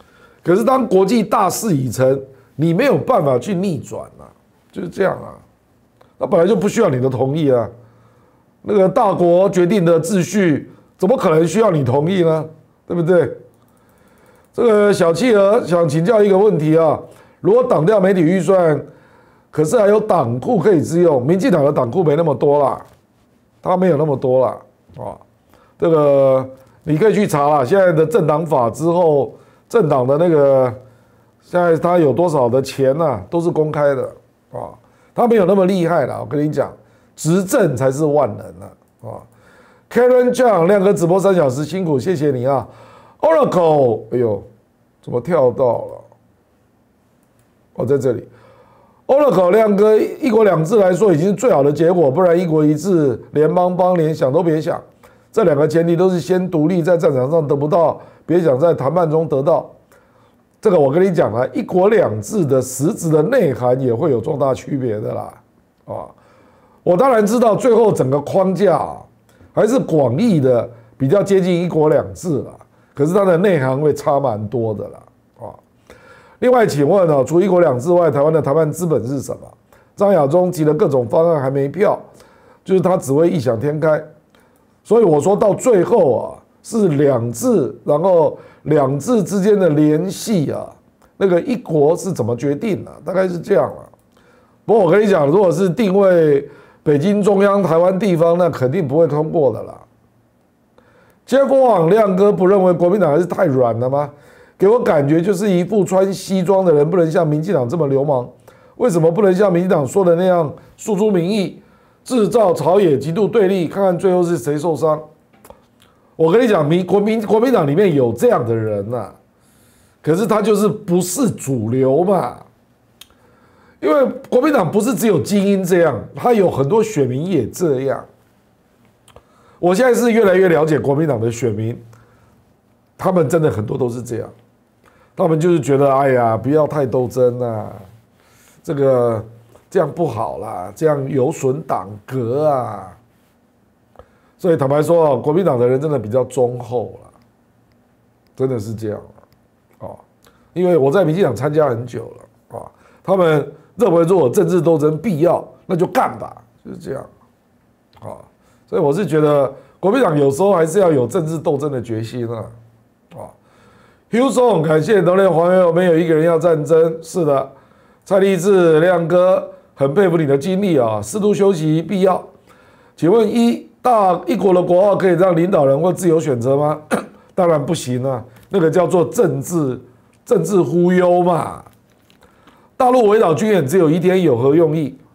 可是当国际大势已成，你没有办法去逆转啊，就是这样啊。那本来就不需要你的同意啊，那个大国决定的秩序，怎么可能需要你同意呢？对不对？这个小企鹅想请教一个问题啊，如果挡掉媒体预算，可是还有党库可以自用，民进党的党库没那么多啦，他没有那么多啦啊。这个你可以去查啦，现在的政党法之后，政党的那个现在他有多少的钱啊，都是公开的啊。他没有那么厉害啦，我跟你讲，执政才是万能啊。啊 Karen Zhang 亮哥直播三小时辛苦，谢谢你啊。Oracle， 哎呦，怎么跳到了？哦，在这里。Oracle 亮哥，一国两制来说已经是最好的结果，不然一国一制、联邦邦联想都别想。这两个前提都是先独立，在战场上得不到，别想在谈判中得到。这个我跟你讲啊，一国两制的实质的内涵也会有重大区别的啦。啊，我当然知道最后整个框架、啊、还是广义的比较接近一国两制啦。可是它的内涵会差蛮多的啦，啊！另外，请问啊，除一国两制外，台湾的谈判资本是什么？张亚中提了各种方案还没票，就是他只会异想天开。所以我说到最后啊，是两制，然后两制之间的联系啊，那个一国是怎么决定的、啊？大概是这样啊。不过我跟你讲，如果是定位北京中央、台湾地方，那肯定不会通过的啦。Jeff Wang 亮哥不认为国民党还是太软了吗？给我感觉就是一副穿西装的人不能像民进党这么流氓。为什么不能像民进党说的那样诉诸民意，制造朝野极度对立，看看最后是谁受伤？我跟你讲，民国民国民党里面有这样的人呐、啊，可是他就是不是主流嘛。因为国民党不是只有精英这样，他有很多选民也这样。我现在是越来越了解国民党的选民，他们真的很多都是这样，他们就是觉得，哎呀，不要太斗争啊，这个这样不好啦，这样有损党格啊。所以坦白说，国民党的人真的比较忠厚啦，真的是这样啊。因为我在民进党参加很久了啊，他们认为如果政治斗争必要，那就干吧，就是这样啊。所以我是觉得国民党有时候还是要有政治斗争的决心啊！啊 ，Houston 感谢德烈黄友，没有一个人要战争。是的，蔡立志亮哥很佩服你的经历啊，适度休息必要。请问一大一国的国号可以让领导人或自由选择吗？当然不行啊，那个叫做政治政治忽悠嘛。大陆围岛军演只有一天有何用意？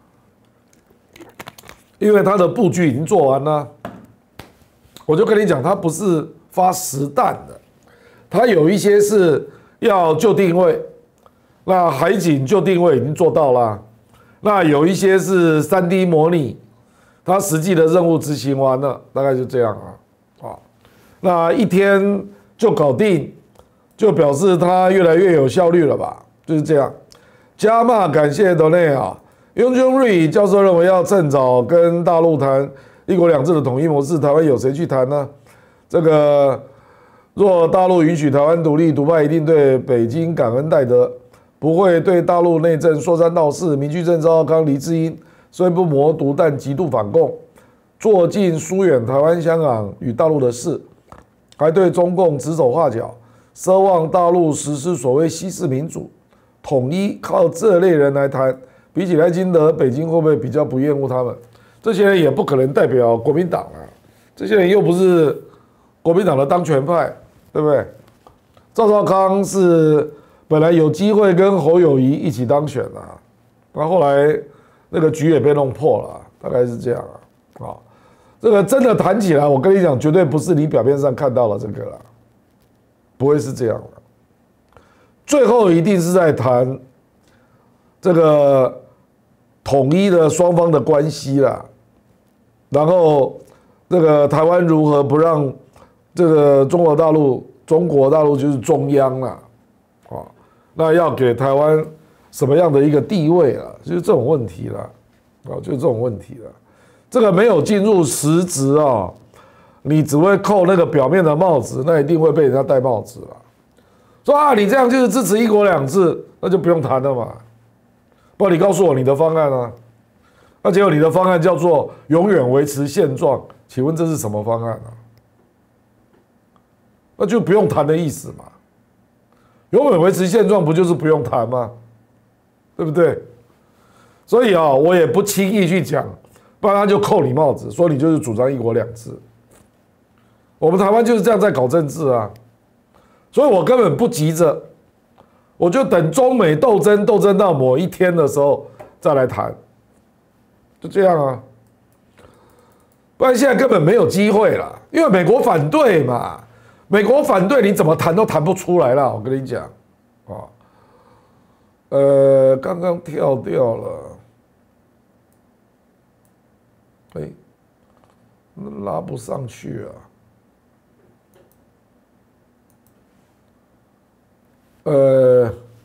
因为他的布局已经做完了，我就跟你讲，他不是发实弹的，他有一些是要就定位，那海警就定位已经做到了，那有一些是 三 D 模拟，他实际的任务执行完了，大概就这样啊，啊，那一天就搞定，就表示他越来越有效率了吧，就是这样。加码感谢斗内啊。雍中瑞教授认为，要趁早跟大陆谈一国两制的统一模式，台湾有谁去谈呢？这个若大陆允许台湾独立，独派一定对北京感恩戴德，不会对大陆内政说三道四。民居正、赵少康、黎智英虽不谋独，但极度反共，做尽疏远台湾、香港与大陆的事，还对中共指手画脚，奢望大陆实施所谓西式民主统一，靠这类人来谈。比起赖清德，北京会不会比较不厌恶他们？这些人也不可能代表国民党啊，这些人又不是国民党的当权派，对不对？赵少康是本来有机会跟侯友宜一起当选啊，然后后来那个局也被弄破了，大概是这样啊。啊，这个真的谈起来，我跟你讲，绝对不是你表面上看到了这个啦，不会是这样的，最后一定是在谈这个统一的双方的关系啦，然后这个台湾如何不让这个中国大陆，中国大陆就是中央啦，啊，那要给台湾什么样的一个地位啊？就是这种问题啦，啊，就是这种问题啦。这个没有进入实质啊，你只会扣那个表面的帽子，那一定会被人家戴帽子啦。 说啊，你这样就是支持一国两制，那就不用谈了嘛。不然你告诉我你的方案啊？那结果你的方案叫做永远维持现状，请问这是什么方案啊？那就不用谈的意思嘛。永远维持现状不就是不用谈吗？对不对？所以啊，我也不轻易去讲，不然他就扣你帽子，说你就是主张一国两制。我们台湾就是这样在搞政治啊，所以我根本不急着，我就等中美斗争斗争到某一天的时候再来谈，就这样啊。不然现在根本没有机会了，因为美国反对嘛，美国反对你怎么谈都谈不出来了。我跟你讲，啊，呃，刚刚跳掉了，哎，拉不上去啊。呃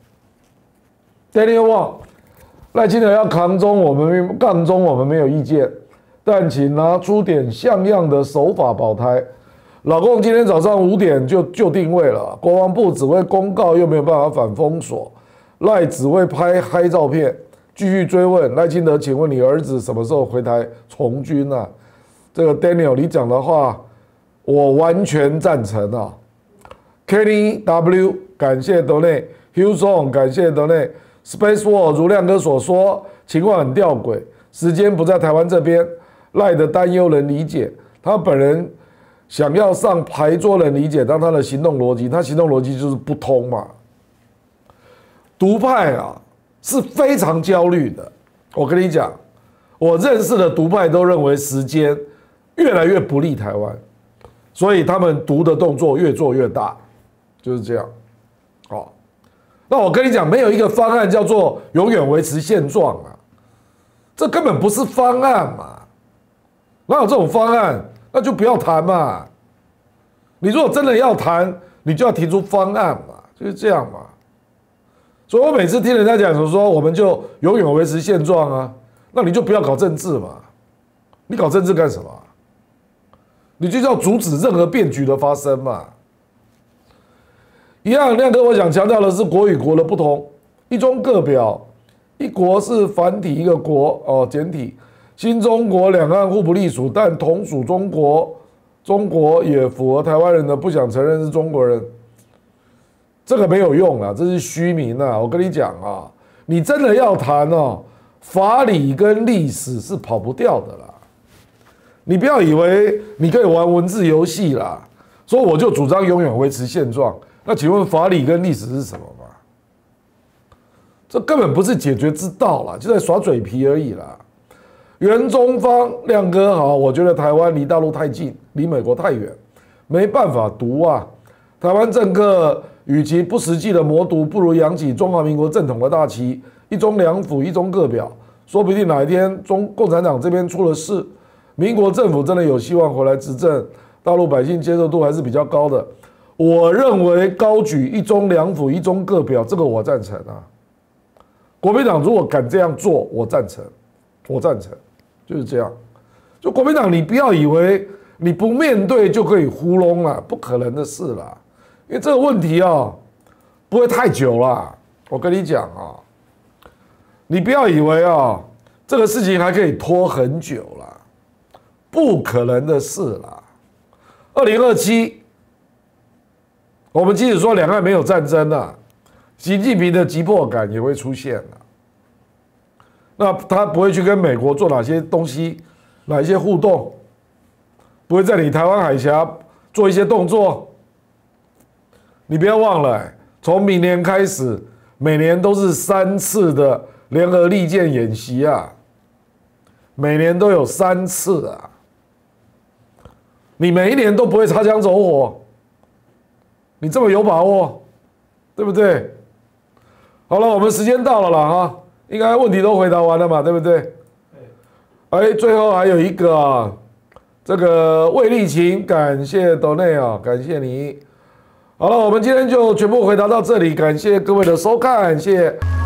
，Daniel Wang， 赖清德要抗中，我们抗中我们没有意见，但请拿出点像样的手法保台。老共今天早上五点就就定位了，国防部只会公告，又没有办法反封锁，赖只会拍嗨照片。继续追问赖清德，请问你儿子什么时候回台从军啊？这个 Daniel， 你讲的话，我完全赞成啊。Kenny W， 感谢斗内 ，Hugh 感谢斗内 ，Space War 如亮哥所说，情况很吊诡，时间不在台湾这边，赖的担忧能理解，他本人想要上牌桌能理解，但他的行动逻辑，他行动逻辑就是不通嘛。独派啊是非常焦虑的，我跟你讲，我认识的独派都认为时间越来越不利台湾，所以他们独的动作越做越大。就是这样，好，那我跟你讲，没有一个方案叫做永远维持现状啊，这根本不是方案嘛，哪有这种方案？那就不要谈嘛。你如果真的要谈，你就要提出方案嘛，就是这样嘛。所以我每次听人家讲说，我们就永远维持现状啊，那你就不要搞政治嘛，你搞政治干什么？你就要阻止任何变局的发生嘛。一样，亮哥，我想强调的是国与国的不同，一中各表，一国是繁体，一个国哦简体。新中国两岸互不隶属，但同属中国，中国也符合台湾人的不想承认是中国人，这个没有用啊，这是虚名啊！我跟你讲啊，你真的要谈哦，法理跟历史是跑不掉的啦。你不要以为你可以玩文字游戏啦，说我就主张永远维持现状。那请问法理跟历史是什么嘛？这根本不是解决之道啦，就在耍嘴皮而已啦。原中方亮哥好，我觉得台湾离大陆太近，离美国太远，没办法读啊。台湾政客与其不实际的谋独，不如扬起中华民国正统的大旗，一中两府，一中各表。说不定哪一天中共产党这边出了事，民国政府真的有希望回来执政，大陆百姓接受度还是比较高的。我认为高举一中两府一中各表，这个我赞成啊。国民党如果敢这样做，我赞成，我赞成，就是这样。就国民党，你不要以为你不面对就可以糊弄了，不可能的事啦。因为这个问题啊，不会太久啦。我跟你讲啊，你不要以为啊，这个事情还可以拖很久啦，不可能的事啦。二零二七。我们即使说两岸没有战争啊，习近平的急迫感也会出现了。那他不会去跟美国做哪些东西，哪一些互动，不会在你台湾海峡做一些动作。你不要忘了，从明年开始，每年都是三次的联合利剑演习啊，每年都有三次啊，你每一年都不会擦枪走火。你这么有把握，对不对？好了，我们时间到了啦哈，应该问题都回答完了嘛，对不对？哎，最后还有一个啊，这个魏丽琴，感谢斗内啊，感谢你。好了，我们今天就全部回答到这里，感谢各位的收看，谢谢。